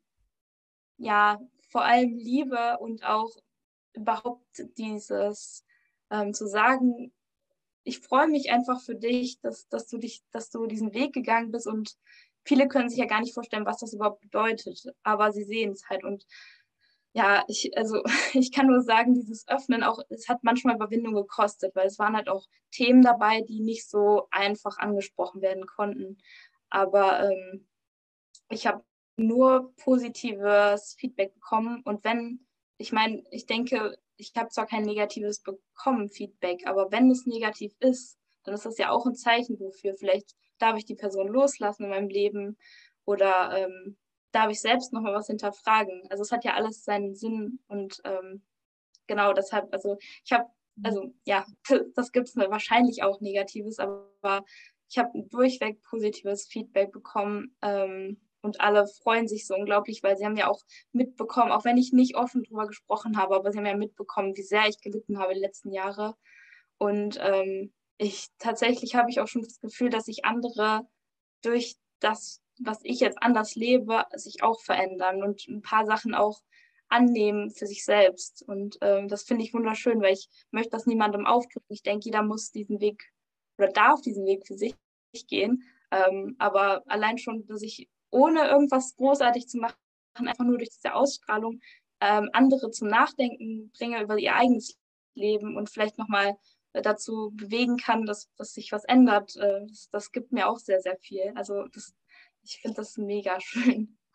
ja, vor allem Liebe und auch überhaupt dieses ähm, zu sagen, ich freue mich einfach für dich, dass, dass du dich, dass du diesen Weg gegangen bist und viele können sich ja gar nicht vorstellen, was das überhaupt bedeutet, aber sie sehen es halt und ja, ich, also ich kann nur sagen, dieses Öffnen auch, es hat manchmal Überwindung gekostet, weil es waren halt auch Themen dabei, die nicht so einfach angesprochen werden konnten. Aber ähm, ich habe nur positives Feedback bekommen und wenn, ich meine, ich denke, ich habe zwar kein negatives bekommen, Feedback, aber wenn es negativ ist, dann ist das ja auch ein Zeichen wofür. Vielleicht darf ich die Person loslassen in meinem Leben oder ähm, darf ich selbst nochmal was hinterfragen. Also es hat ja alles seinen Sinn und ähm, genau deshalb, also ich habe, also ja, das gibt es wahrscheinlich auch Negatives, aber ich habe durchweg positives Feedback bekommen. Ähm, und alle freuen sich so unglaublich, weil sie haben ja auch mitbekommen, auch wenn ich nicht offen drüber gesprochen habe, aber sie haben ja mitbekommen, wie sehr ich gelitten habe die letzten Jahre. Und ähm, ich tatsächlich habe ich auch schon das Gefühl, dass sich andere durch das, was ich jetzt anders lebe, sich auch verändern und ein paar Sachen auch annehmen für sich selbst. Und ähm, das finde ich wunderschön, weil ich möchte das niemandem aufdrücken. Ich denke, jeder muss diesen Weg oder darf diesen Weg für sich gehen. Ähm, aber allein schon, dass ich ohne irgendwas großartig zu machen, einfach nur durch diese Ausstrahlung ähm, andere zum Nachdenken bringe über ihr eigenes Leben und vielleicht nochmal dazu bewegen kann, dass, dass sich was ändert, äh, das, das gibt mir auch sehr, sehr viel. Also das, ich finde das mega schön.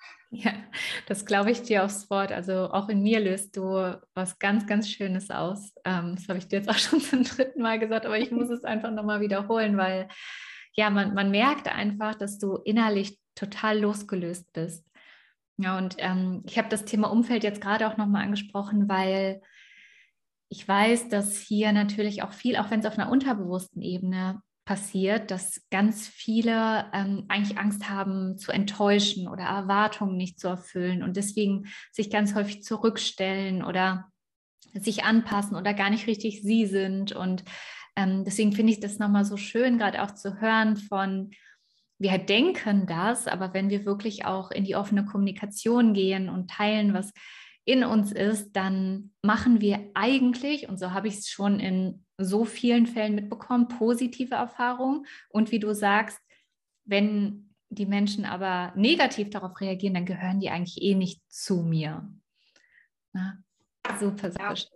Ja, das glaube ich dir aufs Wort. Also auch in mir löst du was ganz, ganz Schönes aus. Ähm, das habe ich dir jetzt auch schon zum dritten Mal gesagt, aber ich muss es einfach nochmal wiederholen, weil ja, man, man merkt einfach, dass du innerlich total losgelöst bist. Ja, und ähm, ich habe das Thema Umfeld jetzt gerade auch nochmal angesprochen, weil ich weiß, dass hier natürlich auch viel, auch wenn es auf einer unterbewussten Ebene passiert, dass ganz viele ähm, eigentlich Angst haben zu enttäuschen oder Erwartungen nicht zu erfüllen und deswegen sich ganz häufig zurückstellen oder sich anpassen oder gar nicht richtig sie sind. Und ähm, deswegen finde ich das nochmal so schön, gerade auch zu hören von, wir denken das, aber wenn wir wirklich auch in die offene Kommunikation gehen und teilen, was in uns ist, dann machen wir eigentlich, und so habe ich es schon in so vielen Fällen mitbekommen, positive Erfahrungen. Und wie du sagst, wenn die Menschen aber negativ darauf reagieren, dann gehören die eigentlich eh nicht zu mir. Na, super, super Ja. schön.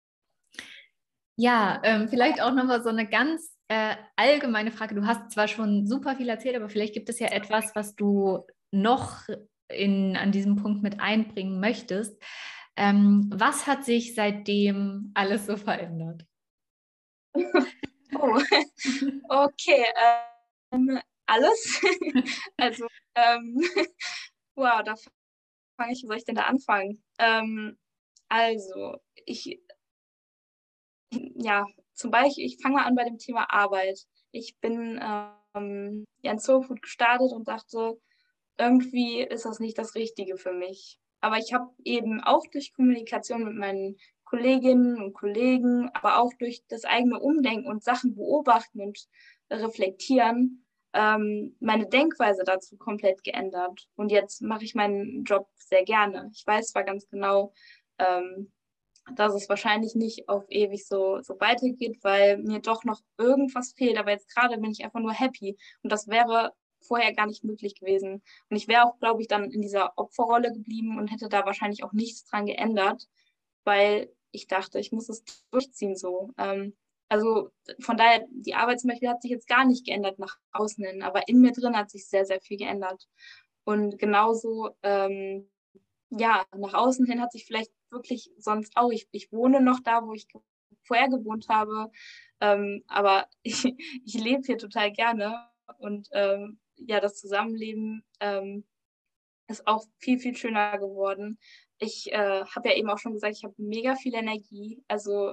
Ja, ähm, vielleicht auch nochmal so eine ganz äh, allgemeine Frage. Du hast zwar schon super viel erzählt, aber vielleicht gibt es ja etwas, was du noch in, an diesem Punkt mit einbringen möchtest. Ähm, was hat sich seitdem alles so verändert? Oh, okay. Ähm, alles. Also, ähm, wow, da fange ich, wo soll ich denn da anfangen? Ähm, also, ich, ja, zum Beispiel, ich fange mal an bei dem Thema Arbeit. Ich bin ähm, ja in Soul Food gestartet und dachte, irgendwie ist das nicht das Richtige für mich. Aber ich habe eben auch durch Kommunikation mit meinen Kolleginnen und Kollegen, aber auch durch das eigene Umdenken und Sachen beobachten und reflektieren, ähm, meine Denkweise dazu komplett geändert. Und jetzt mache ich meinen Job sehr gerne. Ich weiß zwar ganz genau, ähm, dass es wahrscheinlich nicht auf ewig so, so weitergeht, weil mir doch noch irgendwas fehlt. Aber jetzt gerade bin ich einfach nur happy. Und das wäre vorher gar nicht möglich gewesen. Und ich wäre auch, glaube ich, dann in dieser Opferrolle geblieben und hätte da wahrscheinlich auch nichts dran geändert, weil ich dachte, ich muss es durchziehen so. Ähm, also von daher, die Arbeit zum Beispiel hat sich jetzt gar nicht geändert nach außen hin, aber in mir drin hat sich sehr, sehr viel geändert. Und genauso, ähm, ja, nach außen hin hat sich vielleicht wirklich sonst auch, ich, ich wohne noch da, wo ich vorher gewohnt habe, ähm, aber ich, ich lebe hier total gerne und ähm, ja, das Zusammenleben ähm, ist auch viel, viel schöner geworden. Ich äh, habe ja eben auch schon gesagt, ich habe mega viel Energie. Also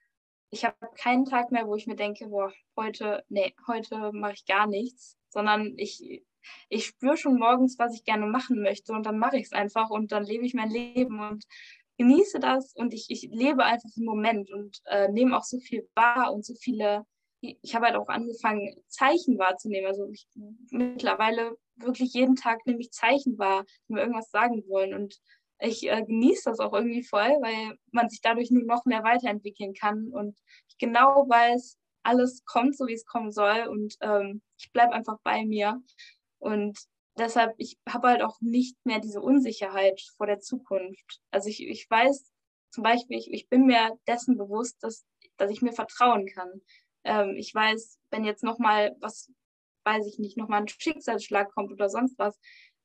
ich habe keinen Tag mehr, wo ich mir denke, boah, heute, nee, heute mache ich gar nichts, sondern ich, ich spüre schon morgens, was ich gerne machen möchte und dann mache ich es einfach und dann lebe ich mein Leben und genieße das und ich, ich lebe einfach im Moment und äh, nehme auch so viel wahr und so viele, ich habe halt auch angefangen, Zeichen wahrzunehmen. Also ich, mittlerweile wirklich jeden Tag nehme ich Zeichen wahr, die mir irgendwas sagen wollen und ich äh, genieße das auch irgendwie voll, weil man sich dadurch nur noch mehr weiterentwickeln kann und ich genau weiß, alles kommt so, wie es kommen soll und ähm, ich bleibe einfach bei mir und deshalb, ich habe halt auch nicht mehr diese Unsicherheit vor der Zukunft. Also ich, ich weiß zum Beispiel, ich, ich bin mir dessen bewusst, dass, dass ich mir vertrauen kann. Ähm, ich weiß, wenn jetzt nochmal was, weiß ich nicht, nochmal ein Schicksalsschlag kommt oder sonst was,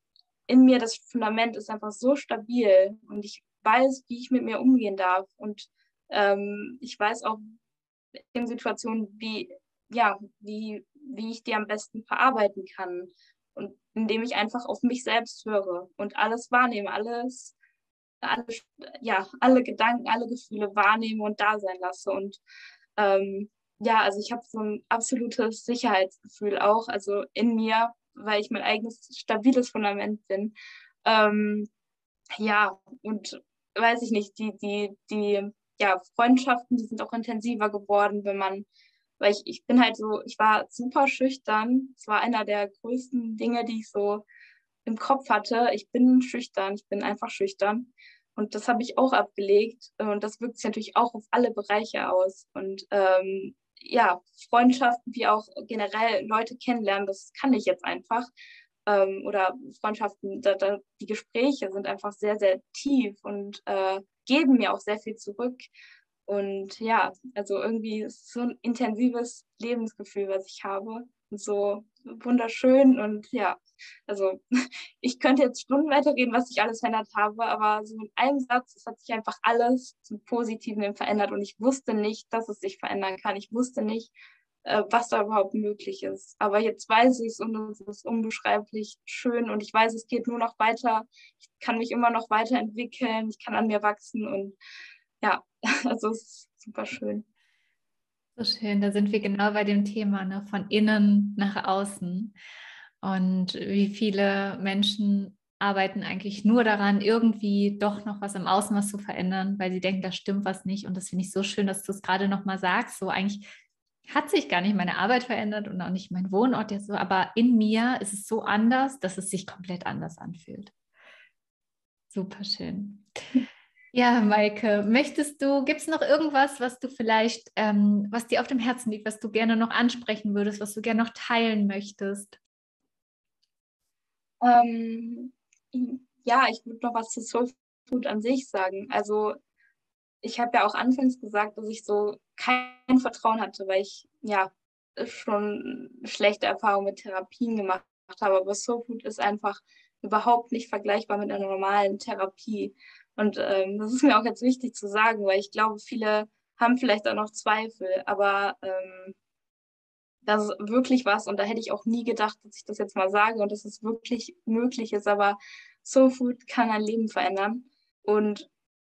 in mir das Fundament ist einfach so stabil und ich weiß, wie ich mit mir umgehen darf und ähm, ich weiß auch in Situationen, wie, ja, wie, wie ich die am besten verarbeiten kann und indem ich einfach auf mich selbst höre und alles wahrnehme, alles, alle, ja, alle Gedanken, alle Gefühle wahrnehme und da sein lasse und ähm, ja, also ich habe so ein absolutes Sicherheitsgefühl auch, also in mir, weil ich mein eigenes stabiles Fundament bin. Ähm, ja, und weiß ich nicht, die, die, die, ja, Freundschaften, die sind auch intensiver geworden, wenn man, weil ich, ich bin halt so, ich war super schüchtern. Es war einer der größten Dinge, die ich so im Kopf hatte. Ich bin schüchtern, ich bin einfach schüchtern. Und das habe ich auch abgelegt. Und das wirkt sich natürlich auch auf alle Bereiche aus. Und ähm, ja, Freundschaften wie auch generell Leute kennenlernen, das kann ich jetzt einfach. Ähm, oder Freundschaften, da, da, die Gespräche sind einfach sehr, sehr tief und äh, geben mir auch sehr viel zurück. Und ja, also irgendwie ist es so ein intensives Lebensgefühl, was ich habe. und so wunderschön. Und ja, also ich könnte jetzt Stunden weiterreden, was ich alles verändert habe, aber so in einem Satz, es hat sich einfach alles zum Positiven verändert und ich wusste nicht, dass es sich verändern kann. Ich wusste nicht, äh, was da überhaupt möglich ist. Aber jetzt weiß ich es und es ist unbeschreiblich schön und ich weiß, es geht nur noch weiter. Ich kann mich immer noch weiterentwickeln, ich kann an mir wachsen und ja, also es ist super schön. So schön, da sind wir genau bei dem Thema, ne? Von innen nach außen. Und wie viele Menschen arbeiten eigentlich nur daran, irgendwie doch noch was im Außen was zu verändern, weil sie denken, da stimmt was nicht. Und das finde ich so schön, dass du es gerade nochmal sagst. So eigentlich hat sich gar nicht meine Arbeit verändert und auch nicht mein Wohnort jetzt so, aber in mir ist es so anders, dass es sich komplett anders anfühlt. Super schön. Ja, Maike, möchtest du, gibt es noch irgendwas, was du vielleicht, ähm, was dir auf dem Herzen liegt, was du gerne noch ansprechen würdest, was du gerne noch teilen möchtest? Ähm, ja, ich würde noch was zu Soul Food an sich sagen. Also ich habe ja auch anfangs gesagt, dass ich so kein Vertrauen hatte, weil ich ja schon schlechte Erfahrungen mit Therapien gemacht habe. Aber Soul Food ist einfach überhaupt nicht vergleichbar mit einer normalen Therapie. Und ähm, das ist mir auch jetzt wichtig zu sagen, weil ich glaube, viele haben vielleicht auch noch Zweifel, aber ähm, das ist wirklich was und da hätte ich auch nie gedacht, dass ich das jetzt mal sage und dass es wirklich möglich ist, aber Soul Food kann ein Leben verändern und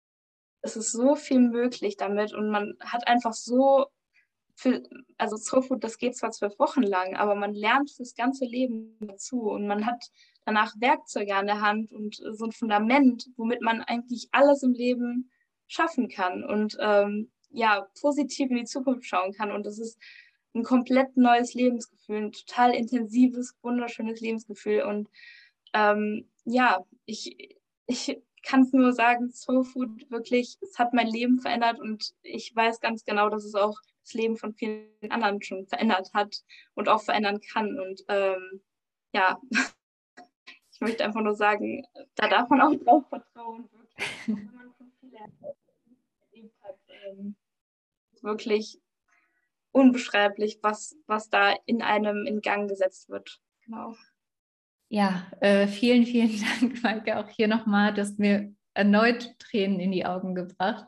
es ist so viel möglich damit und man hat einfach so viel, also Soul Food, das geht zwar zwölf Wochen lang, aber man lernt fürs ganze Leben dazu und man hat danach Werkzeuge an der Hand und so ein Fundament, womit man eigentlich alles im Leben schaffen kann und ähm, ja, positiv in die Zukunft schauen kann und das ist ein komplett neues Lebensgefühl, ein total intensives, wunderschönes Lebensgefühl und ähm, ja, ich, ich kann es nur sagen, Soul Food wirklich, es hat mein Leben verändert und ich weiß ganz genau, dass es auch das Leben von vielen anderen schon verändert hat und auch verändern kann. Und ähm, ja, ich möchte einfach nur sagen, da darf man auch drauf vertrauen, wirklich. Auch wenn man schon viel erlebt hat, ähm, wirklich unbeschreiblich, was, was da in einem in Gang gesetzt wird. Genau. Ja, äh, vielen, vielen Dank, Maike, auch hier nochmal. Du hast mir erneut Tränen in die Augen gebracht.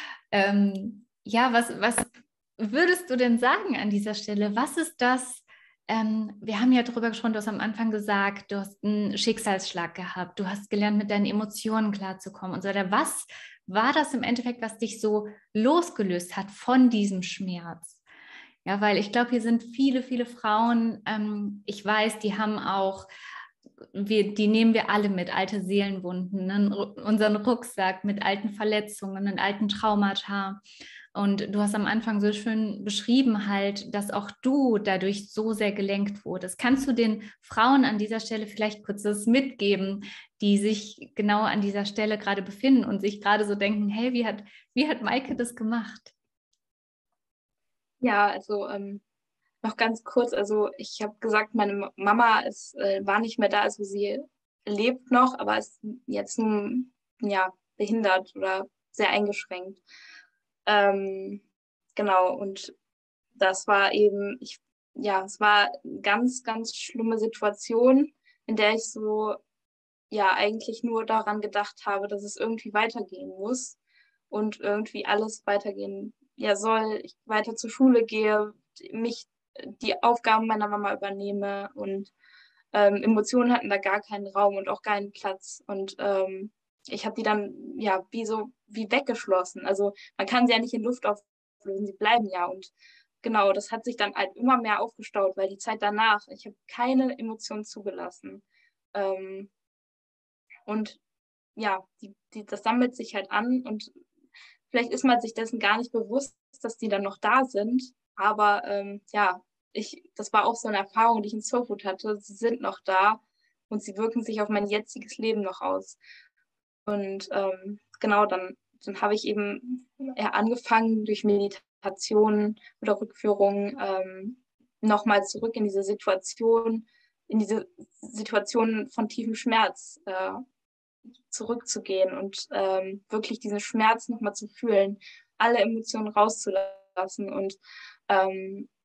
Ähm, ja, was, was würdest du denn sagen an dieser Stelle? Was ist das? Ähm, wir haben ja darüber gesprochen, du hast am Anfang gesagt, du hast einen Schicksalsschlag gehabt, du hast gelernt, mit deinen Emotionen klarzukommen und so weiter. Was war das im Endeffekt, was dich so losgelöst hat von diesem Schmerz? Ja, weil ich glaube, hier sind viele, viele Frauen, ähm, ich weiß, die haben auch wir, die nehmen wir alle mit, alte Seelenwunden, ne? Unseren Rucksack mit alten Verletzungen, mit alten Traumata. Und du hast am Anfang so schön beschrieben halt, dass auch du dadurch so sehr gelenkt wurdest. Kannst du den Frauen an dieser Stelle vielleicht kurz das mitgeben, die sich genau an dieser Stelle gerade befinden und sich gerade so denken, hey, wie hat, wie hat Maike das gemacht? Ja, also ähm, noch ganz kurz, also ich habe gesagt, meine Mama ist, äh, war nicht mehr da, also sie lebt noch, aber ist jetzt nun, ja, behindert oder sehr eingeschränkt. Ähm, genau, und das war eben, ich, ja, es war eine ganz, ganz schlimme Situation, in der ich so, ja, eigentlich nur daran gedacht habe, dass es irgendwie weitergehen muss und irgendwie alles weitergehen, ja, soll, ich weiter zur Schule gehe, mich die Aufgaben meiner Mama übernehme und ähm, Emotionen hatten da gar keinen Raum und auch keinen Platz und ähm, ich habe die dann ja wie so wie weggeschlossen. Also man kann sie ja nicht in Luft auflösen, sie bleiben ja und genau, das hat sich dann halt immer mehr aufgestaut, weil die Zeit danach, ich habe keine Emotionen zugelassen. Ähm, und ja, die, die, das sammelt sich halt an und vielleicht ist man sich dessen gar nicht bewusst, dass die dann noch da sind. Aber ähm, ja, ich, das war auch so eine Erfahrung, die ich in Soulfood hatte. Sie sind noch da und sie wirken sich auf mein jetziges Leben noch aus. Und ähm, genau, dann, dann habe ich eben ja, angefangen durch Meditation oder Rückführung ähm, nochmal zurück in diese Situation, in diese Situation von tiefem Schmerz äh, zurückzugehen und ähm, wirklich diesen Schmerz nochmal zu fühlen, alle Emotionen rauszulassen und ähm,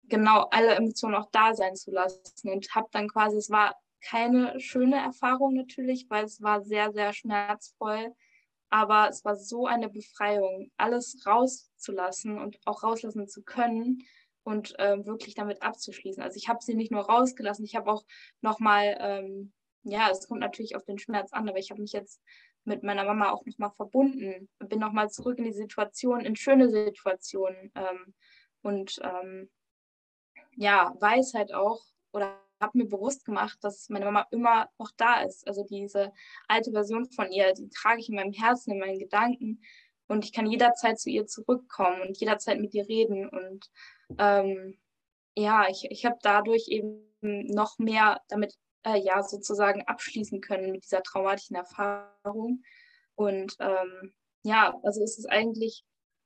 genau alle Emotionen auch da sein zu lassen und habe dann quasi, es war keine schöne Erfahrung natürlich, weil es war sehr, sehr schmerzvoll, aber es war so eine Befreiung, alles rauszulassen und auch rauslassen zu können und ähm, wirklich damit abzuschließen. Also ich habe sie nicht nur rausgelassen, ich habe auch nochmal, ähm, ja, es kommt natürlich auf den Schmerz an, aber ich habe mich jetzt mit meiner Mama auch nochmal verbunden, bin nochmal zurück in die Situation, in schöne Situationen ähm, und ähm, ja, weiß halt auch oder habe mir bewusst gemacht, dass meine Mama immer noch da ist. Also diese alte Version von ihr, die trage ich in meinem Herzen, in meinen Gedanken und ich kann jederzeit zu ihr zurückkommen und jederzeit mit ihr reden. Und ähm, ja, ich, ich habe dadurch eben noch mehr damit äh, ja sozusagen abschließen können mit dieser traumatischen Erfahrung. Und ähm, ja, also es ist eigentlich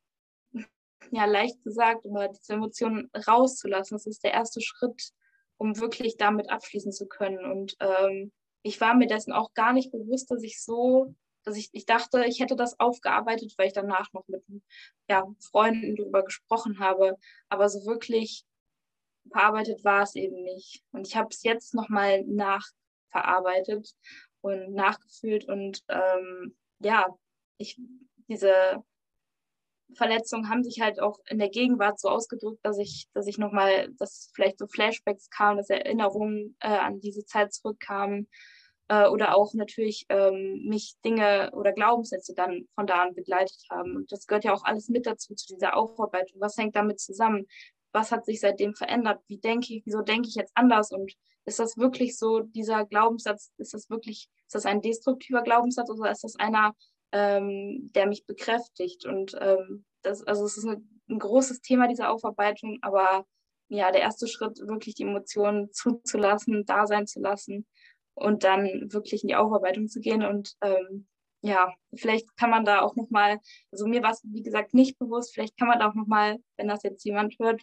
ja leicht gesagt, aber diese Emotionen rauszulassen, das ist der erste Schritt, um wirklich damit abschließen zu können. Und ähm, ich war mir dessen auch gar nicht bewusst, dass ich so, dass ich, ich dachte, ich hätte das aufgearbeitet, weil ich danach noch mit ja, Freunden darüber gesprochen habe. Aber so wirklich verarbeitet war es eben nicht. Und ich habe es jetzt nochmal nachverarbeitet und nachgefühlt und ähm, ja, ich diese Verletzungen haben sich halt auch in der Gegenwart so ausgedrückt, dass ich, dass ich nochmal, dass vielleicht so Flashbacks kamen, dass Erinnerungen äh, an diese Zeit zurückkamen äh, oder auch natürlich ähm, mich Dinge oder Glaubenssätze dann von da an begleitet haben. Und das gehört ja auch alles mit dazu, zu dieser Aufarbeitung. Was hängt damit zusammen? Was hat sich seitdem verändert? Wie denke ich, wieso denke ich jetzt anders? Und ist das wirklich so, dieser Glaubenssatz, ist das wirklich, ist das ein destruktiver Glaubenssatz oder ist das einer, ähm, der mich bekräftigt. Und ähm, das, also es ist eine, ein großes Thema, diese Aufarbeitung, aber ja, der erste Schritt, wirklich die Emotionen zuzulassen, da sein zu lassen und dann wirklich in die Aufarbeitung zu gehen. Und ähm, ja, vielleicht kann man da auch nochmal, also mir war es, wie gesagt, nicht bewusst, vielleicht kann man da auch nochmal, wenn das jetzt jemand hört,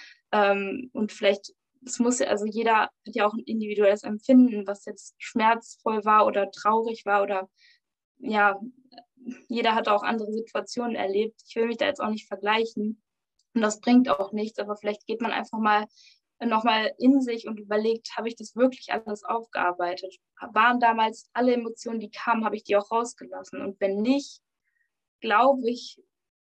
ähm, und vielleicht, es muss ja, also jeder hat ja auch ein individuelles Empfinden, was jetzt schmerzvoll war oder traurig war oder ja, jeder hat auch andere Situationen erlebt. Ich will mich da jetzt auch nicht vergleichen. Und das bringt auch nichts, aber vielleicht geht man einfach mal nochmal in sich und überlegt, habe ich das wirklich alles aufgearbeitet? Waren damals alle Emotionen, die kamen, habe ich die auch rausgelassen? Und wenn nicht, glaube ich,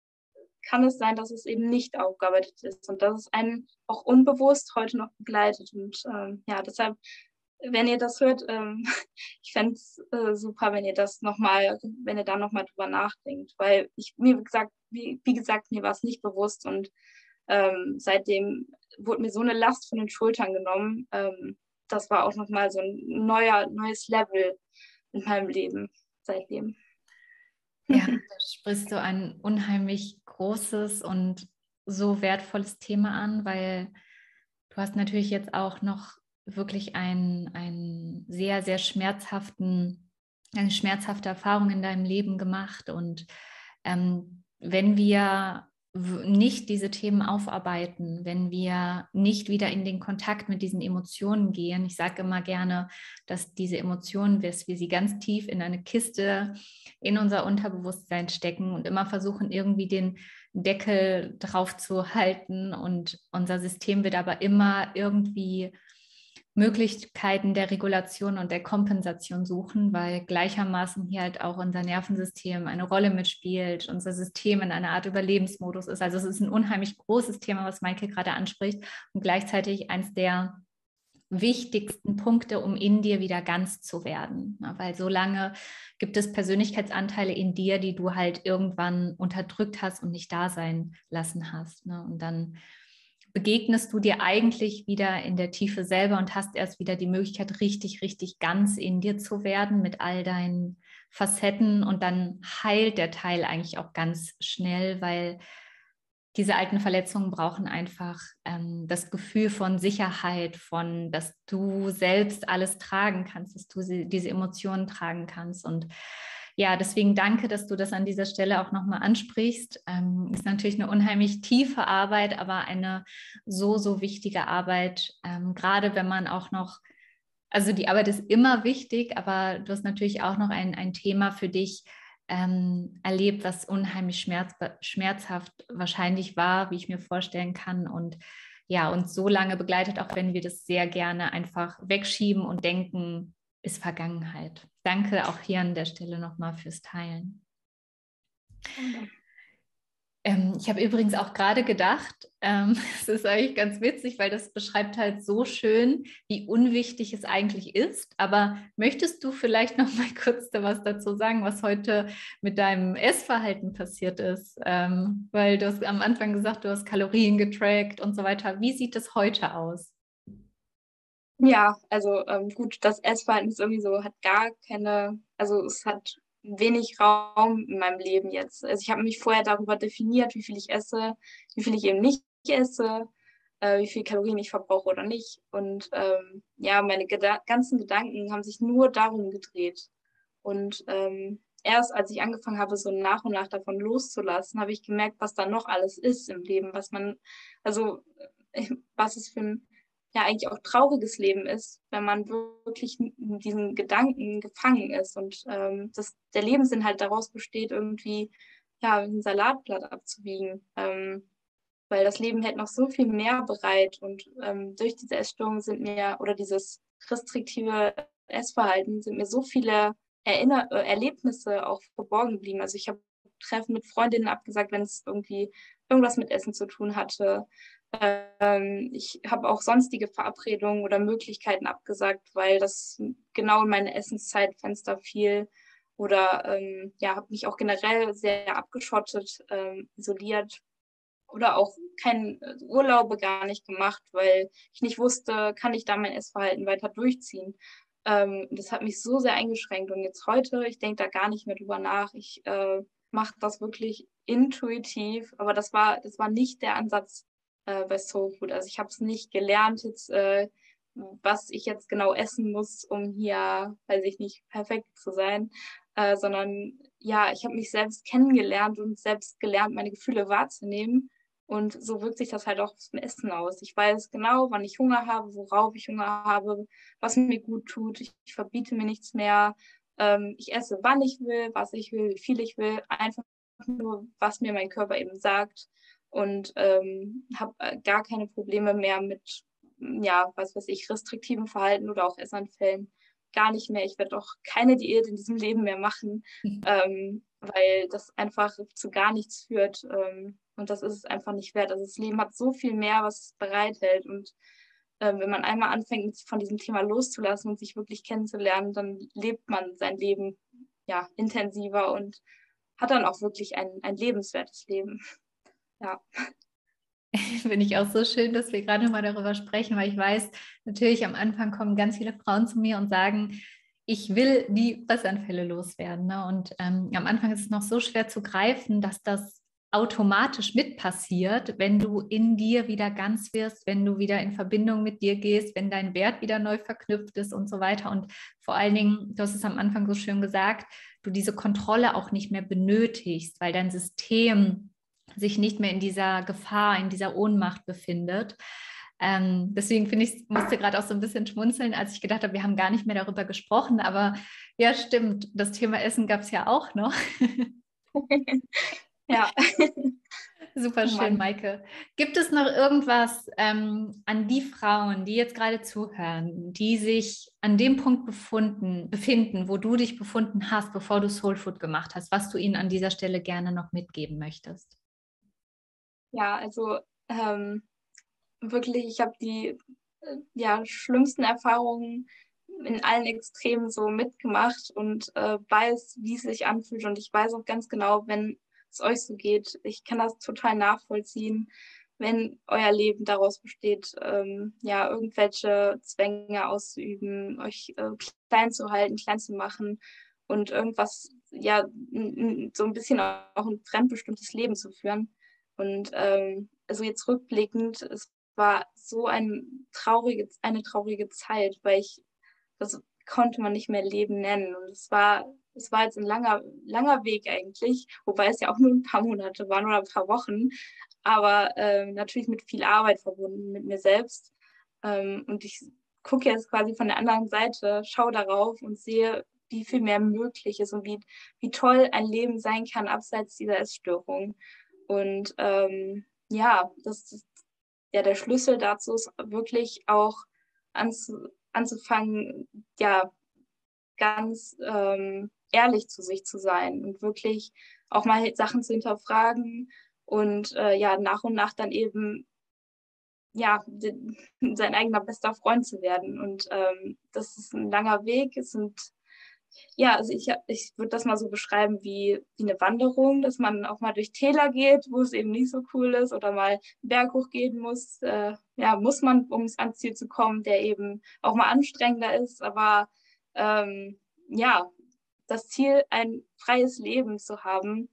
kann es sein, dass es eben nicht aufgearbeitet ist und dass es einen auch unbewusst heute noch begleitet. Und ähm, ja, deshalb, wenn ihr das hört, ähm, ich fände es äh, super, wenn ihr das nochmal, wenn ihr da nochmal drüber nachdenkt, weil ich, mir gesagt, wie, wie gesagt, mir war es nicht bewusst und ähm, seitdem wurde mir so eine Last von den Schultern genommen. Ähm, das war auch nochmal so ein neuer, neues Level in meinem Leben seitdem. Ja, da sprichst du ein unheimlich großes und so wertvolles Thema an, weil du hast natürlich jetzt auch noch wirklich einen, einen sehr, sehr schmerzhaften, eine schmerzhafte Erfahrung in deinem Leben gemacht. Und ähm, wenn wir nicht diese Themen aufarbeiten, wenn wir nicht wieder in den Kontakt mit diesen Emotionen gehen. Ich sage immer gerne, dass diese Emotionen, dass wir sie ganz tief in eine Kiste in unser Unterbewusstsein stecken und immer versuchen, irgendwie den Deckel drauf zu halten. Und unser System wird aber immer irgendwie Möglichkeiten der Regulation und der Kompensation suchen, weil gleichermaßen hier halt auch unser Nervensystem eine Rolle mitspielt, unser System in einer Art Überlebensmodus ist. Also es ist ein unheimlich großes Thema, was Maike gerade anspricht und gleichzeitig eins der wichtigsten Punkte, um in dir wieder ganz zu werden. Weil so lange gibt es Persönlichkeitsanteile in dir, die du halt irgendwann unterdrückt hast und nicht da sein lassen hast. Und dann begegnest du dir eigentlich wieder in der Tiefe selber und hast erst wieder die Möglichkeit, richtig, richtig ganz in dir zu werden mit all deinen Facetten. Und dann heilt der Teil eigentlich auch ganz schnell, weil diese alten Verletzungen brauchen einfach ähm, das Gefühl von Sicherheit, von, dass du selbst alles tragen kannst, dass du sie, diese Emotionen tragen kannst. Und ja, deswegen danke, dass du das an dieser Stelle auch nochmal ansprichst. Ähm, ist natürlich eine unheimlich tiefe Arbeit, aber eine so, so wichtige Arbeit, ähm, gerade wenn man auch noch, also die Arbeit ist immer wichtig, aber du hast natürlich auch noch ein, ein Thema für dich, Ähm, erlebt, was unheimlich schmerz, schmerzhaft wahrscheinlich war, wie ich mir vorstellen kann. Und ja, uns so lange begleitet, auch wenn wir das sehr gerne einfach wegschieben und denken, ist Vergangenheit. Danke auch hier an der Stelle nochmal fürs Teilen. Gerne. Ähm, ich habe übrigens auch gerade gedacht, ähm, es ist eigentlich ganz witzig, weil das beschreibt halt so schön, wie unwichtig es eigentlich ist. Aber möchtest du vielleicht noch mal kurz da was dazu sagen, was heute mit deinem Essverhalten passiert ist? Ähm, weil du hast am Anfang gesagt, du hast Kalorien getrackt und so weiter. Wie sieht es heute aus? Ja, also ähm, gut, das Essverhalten ist irgendwie so, hat gar keine, also es hat wenig Raum in meinem Leben jetzt. Also ich habe mich vorher darüber definiert, wie viel ich esse, wie viel ich eben nicht esse, äh, wie viel Kalorien ich verbrauche oder nicht. Und ähm, ja, meine Geda ganzen Gedanken haben sich nur darum gedreht. Und ähm, erst als ich angefangen habe, so nach und nach davon loszulassen, habe ich gemerkt, was da noch alles ist im Leben, was man, also äh, was es für ein ja eigentlich auch trauriges Leben ist, wenn man wirklich in diesen Gedanken gefangen ist und ähm, das, der Lebenssinn halt daraus besteht, irgendwie ja, ein Salatblatt abzuwiegen. Ähm, weil das Leben hält noch so viel mehr bereit und ähm, durch diese Essstörung sind mir oder dieses restriktive Essverhalten sind mir so viele Erinner äh, Erlebnisse auch verborgen geblieben. Also ich habe Treffen mit Freundinnen abgesagt, wenn es irgendwie irgendwas mit Essen zu tun hatte. Ähm, ich habe auch sonstige Verabredungen oder Möglichkeiten abgesagt, weil das genau in meine Essenszeitfenster fiel. Oder ähm, ja, habe mich auch generell sehr abgeschottet, ähm, isoliert oder auch keinen Urlaube gar nicht gemacht, weil ich nicht wusste, kann ich da mein Essverhalten weiter durchziehen. Ähm, das hat mich so sehr eingeschränkt. Und jetzt heute, ich denke da gar nicht mehr drüber nach. Ich äh, mache das wirklich intuitiv, aber das war, das war nicht der Ansatz äh, bei Soul Food. Also ich habe es nicht gelernt, jetzt, äh, was ich jetzt genau essen muss, um hier, weiß ich nicht, perfekt zu sein, äh, sondern ja, ich habe mich selbst kennengelernt und selbst gelernt, meine Gefühle wahrzunehmen. Und so wirkt sich das halt auch aufs Essen aus. Ich weiß genau, wann ich Hunger habe, worauf ich Hunger habe, was mir gut tut. Ich, ich verbiete mir nichts mehr. Ähm, ich esse, wann ich will, was ich will, wie viel ich will. Einfach nur, was mir mein Körper eben sagt. Und ähm, habe gar keine Probleme mehr mit, ja, was weiß ich, restriktivem Verhalten oder auch Essanfällen. Gar nicht mehr. Ich werde auch keine Diät in diesem Leben mehr machen, ähm, weil das einfach zu gar nichts führt. Ähm, und das ist es einfach nicht wert. Also das Leben hat so viel mehr, was es bereithält. Und ähm, wenn man einmal anfängt, von diesem Thema loszulassen und sich wirklich kennenzulernen, dann lebt man sein Leben ja intensiver und hat dann auch wirklich ein, ein lebenswertes Leben. Ja. Finde ich auch so schön, dass wir gerade mal darüber sprechen, weil ich weiß, natürlich am Anfang kommen ganz viele Frauen zu mir und sagen, ich will die Fressanfälle loswerden. Ne? Und ähm, am Anfang ist es noch so schwer zu greifen, dass das automatisch mit passiert, wenn du in dir wieder ganz wirst, wenn du wieder in Verbindung mit dir gehst, wenn dein Wert wieder neu verknüpft ist und so weiter. Und vor allen Dingen, du hast es am Anfang so schön gesagt, du diese Kontrolle auch nicht mehr benötigst, weil dein System sich nicht mehr in dieser Gefahr, in dieser Ohnmacht befindet. Ähm, deswegen finde ich, musste gerade auch so ein bisschen schmunzeln, als ich gedacht habe, wir haben gar nicht mehr darüber gesprochen. Aber ja, stimmt, das Thema Essen gab es ja auch noch. Ja. Super Oh schön, Mann. Maike. Gibt es noch irgendwas ähm, an die Frauen, die jetzt gerade zuhören, die sich an dem Punkt befunden, befinden, wo du dich befunden hast, bevor du Soul Food gemacht hast, was du ihnen an dieser Stelle gerne noch mitgeben möchtest? Ja, also ähm, wirklich, ich habe die äh, ja, schlimmsten Erfahrungen in allen Extremen so mitgemacht und äh, weiß, wie es sich anfühlt. Und ich weiß auch ganz genau, wenn es euch so geht. Ich kann das total nachvollziehen, wenn euer Leben daraus besteht, ähm, ja, irgendwelche Zwänge auszuüben, euch äh, klein zu halten, klein zu machen und irgendwas, ja, so ein bisschen auch ein fremdbestimmtes Leben zu führen. Und ähm, also jetzt rückblickend, es war so ein traurige, eine traurige Zeit, weil ich, das konnte man nicht mehr Leben nennen. Und es war, es war jetzt ein langer, langer Weg eigentlich, wobei es ja auch nur ein paar Monate waren oder ein paar Wochen, aber ähm, natürlich mit viel Arbeit verbunden mit mir selbst. Ähm, und ich gucke jetzt quasi von der anderen Seite, schaue darauf und sehe, wie viel mehr möglich ist und wie, wie toll ein Leben sein kann abseits dieser Essstörung. Und ähm, ja, das ist ja, der Schlüssel dazu ist wirklich auch anzu, anzufangen, ja, ganz ähm, ehrlich zu sich zu sein und wirklich auch mal Sachen zu hinterfragen und äh, ja, nach und nach dann eben ja, den, sein eigener bester Freund zu werden. Und ähm, das ist ein langer Weg. Es sind, ja, also ich, ich würde das mal so beschreiben wie, wie eine Wanderung, dass man auch mal durch Täler geht, wo es eben nicht so cool ist, oder mal einen Berg hochgehen muss. Äh, ja, muss man, um ans Ziel zu kommen, der eben auch mal anstrengender ist. Aber ähm, ja, das Ziel, ein freies Leben zu haben,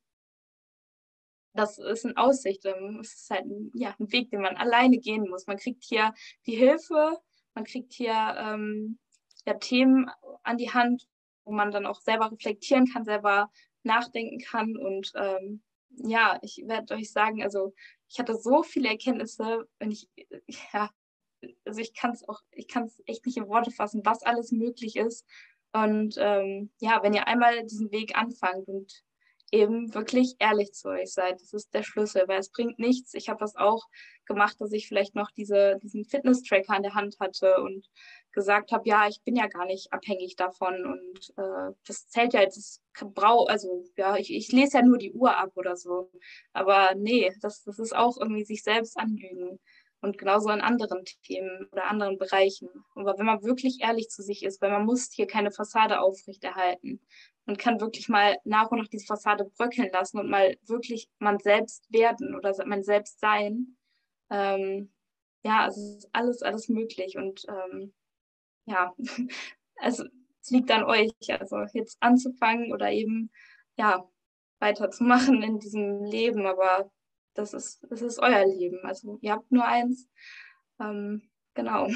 das ist eine Aussicht. Es ist halt ein, ja, ein Weg, den man alleine gehen muss. Man kriegt hier die Hilfe, man kriegt hier ähm, ja, Themen an die Hand, wo man dann auch selber reflektieren kann, selber nachdenken kann. Und ähm, ja, ich werde euch sagen, also ich hatte so viele Erkenntnisse, wenn ich, ja, also ich kann es auch, ich kann es echt nicht in Worte fassen, was alles möglich ist. Und ähm, ja, wenn ihr einmal diesen Weg anfangt und eben wirklich ehrlich zu euch seid, das ist der Schlüssel, weil es bringt nichts. Ich habe das auch gemacht, dass ich vielleicht noch diese, diesen Fitness-Tracker in der Hand hatte und gesagt habe, ja, ich bin ja gar nicht abhängig davon und äh, das zählt ja jetzt, brau, also ja, ich, ich lese ja nur die Uhr ab oder so. Aber nee, das, das ist auch irgendwie sich selbst anlügen. Und genauso in anderen Themen oder anderen Bereichen. Aber wenn man wirklich ehrlich zu sich ist, weil man muss hier keine Fassade aufrechterhalten und kann wirklich mal nach und nach diese Fassade bröckeln lassen und mal wirklich man selbst werden oder man selbst sein. Ähm, ja, es ist alles, alles möglich. Und ähm, ja, also es liegt an euch, also jetzt anzufangen oder eben, ja, weiterzumachen in diesem Leben, aber das ist, das ist euer Leben. Also ihr habt nur eins. Ähm, genau.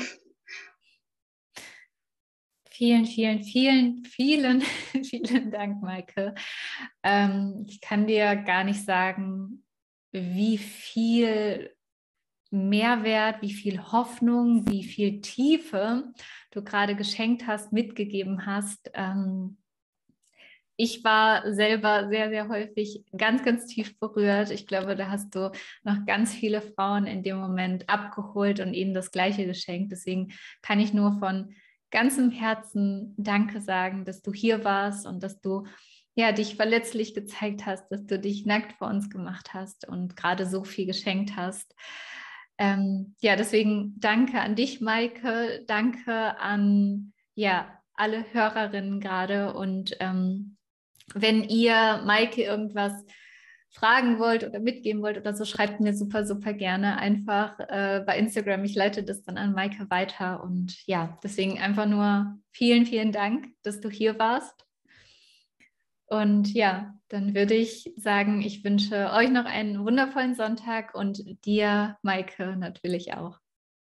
Vielen, vielen, vielen, vielen, vielen Dank, Maike. Ähm, ich kann dir gar nicht sagen, wie viel Mehrwert, wie viel Hoffnung, wie viel Tiefe du gerade geschenkt hast, mitgegeben hast. Ähm, ich war selber sehr, sehr häufig ganz, ganz tief berührt. Ich glaube, da hast du noch ganz viele Frauen in dem Moment abgeholt und ihnen das Gleiche geschenkt. Deswegen kann ich nur von ganzem Herzen Danke sagen, dass du hier warst und dass du ja, dich verletzlich gezeigt hast, dass du dich nackt vor uns gemacht hast und gerade so viel geschenkt hast. Ähm, ja, deswegen danke an dich, Maike. Danke an ja, alle Hörerinnen gerade und ähm, wenn ihr Maike irgendwas fragen wollt oder mitgeben wollt oder so, schreibt mir super, super gerne einfach äh, bei Instagram. Ich leite das dann an Maike weiter. Und ja, deswegen einfach nur vielen, vielen Dank, dass du hier warst. Und ja, dann würde ich sagen, ich wünsche euch noch einen wundervollen Sonntag und dir, Maike, natürlich auch.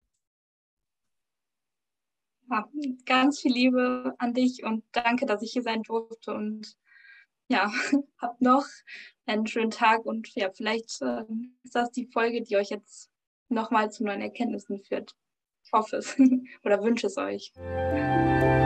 Ja, ganz viel Liebe an dich und danke, dass ich hier sein durfte. Und ja, habt noch einen schönen Tag und ja, vielleicht äh, ist das die Folge, die euch jetzt nochmal zu neuen Erkenntnissen führt. Ich hoffe es oder wünsche es euch.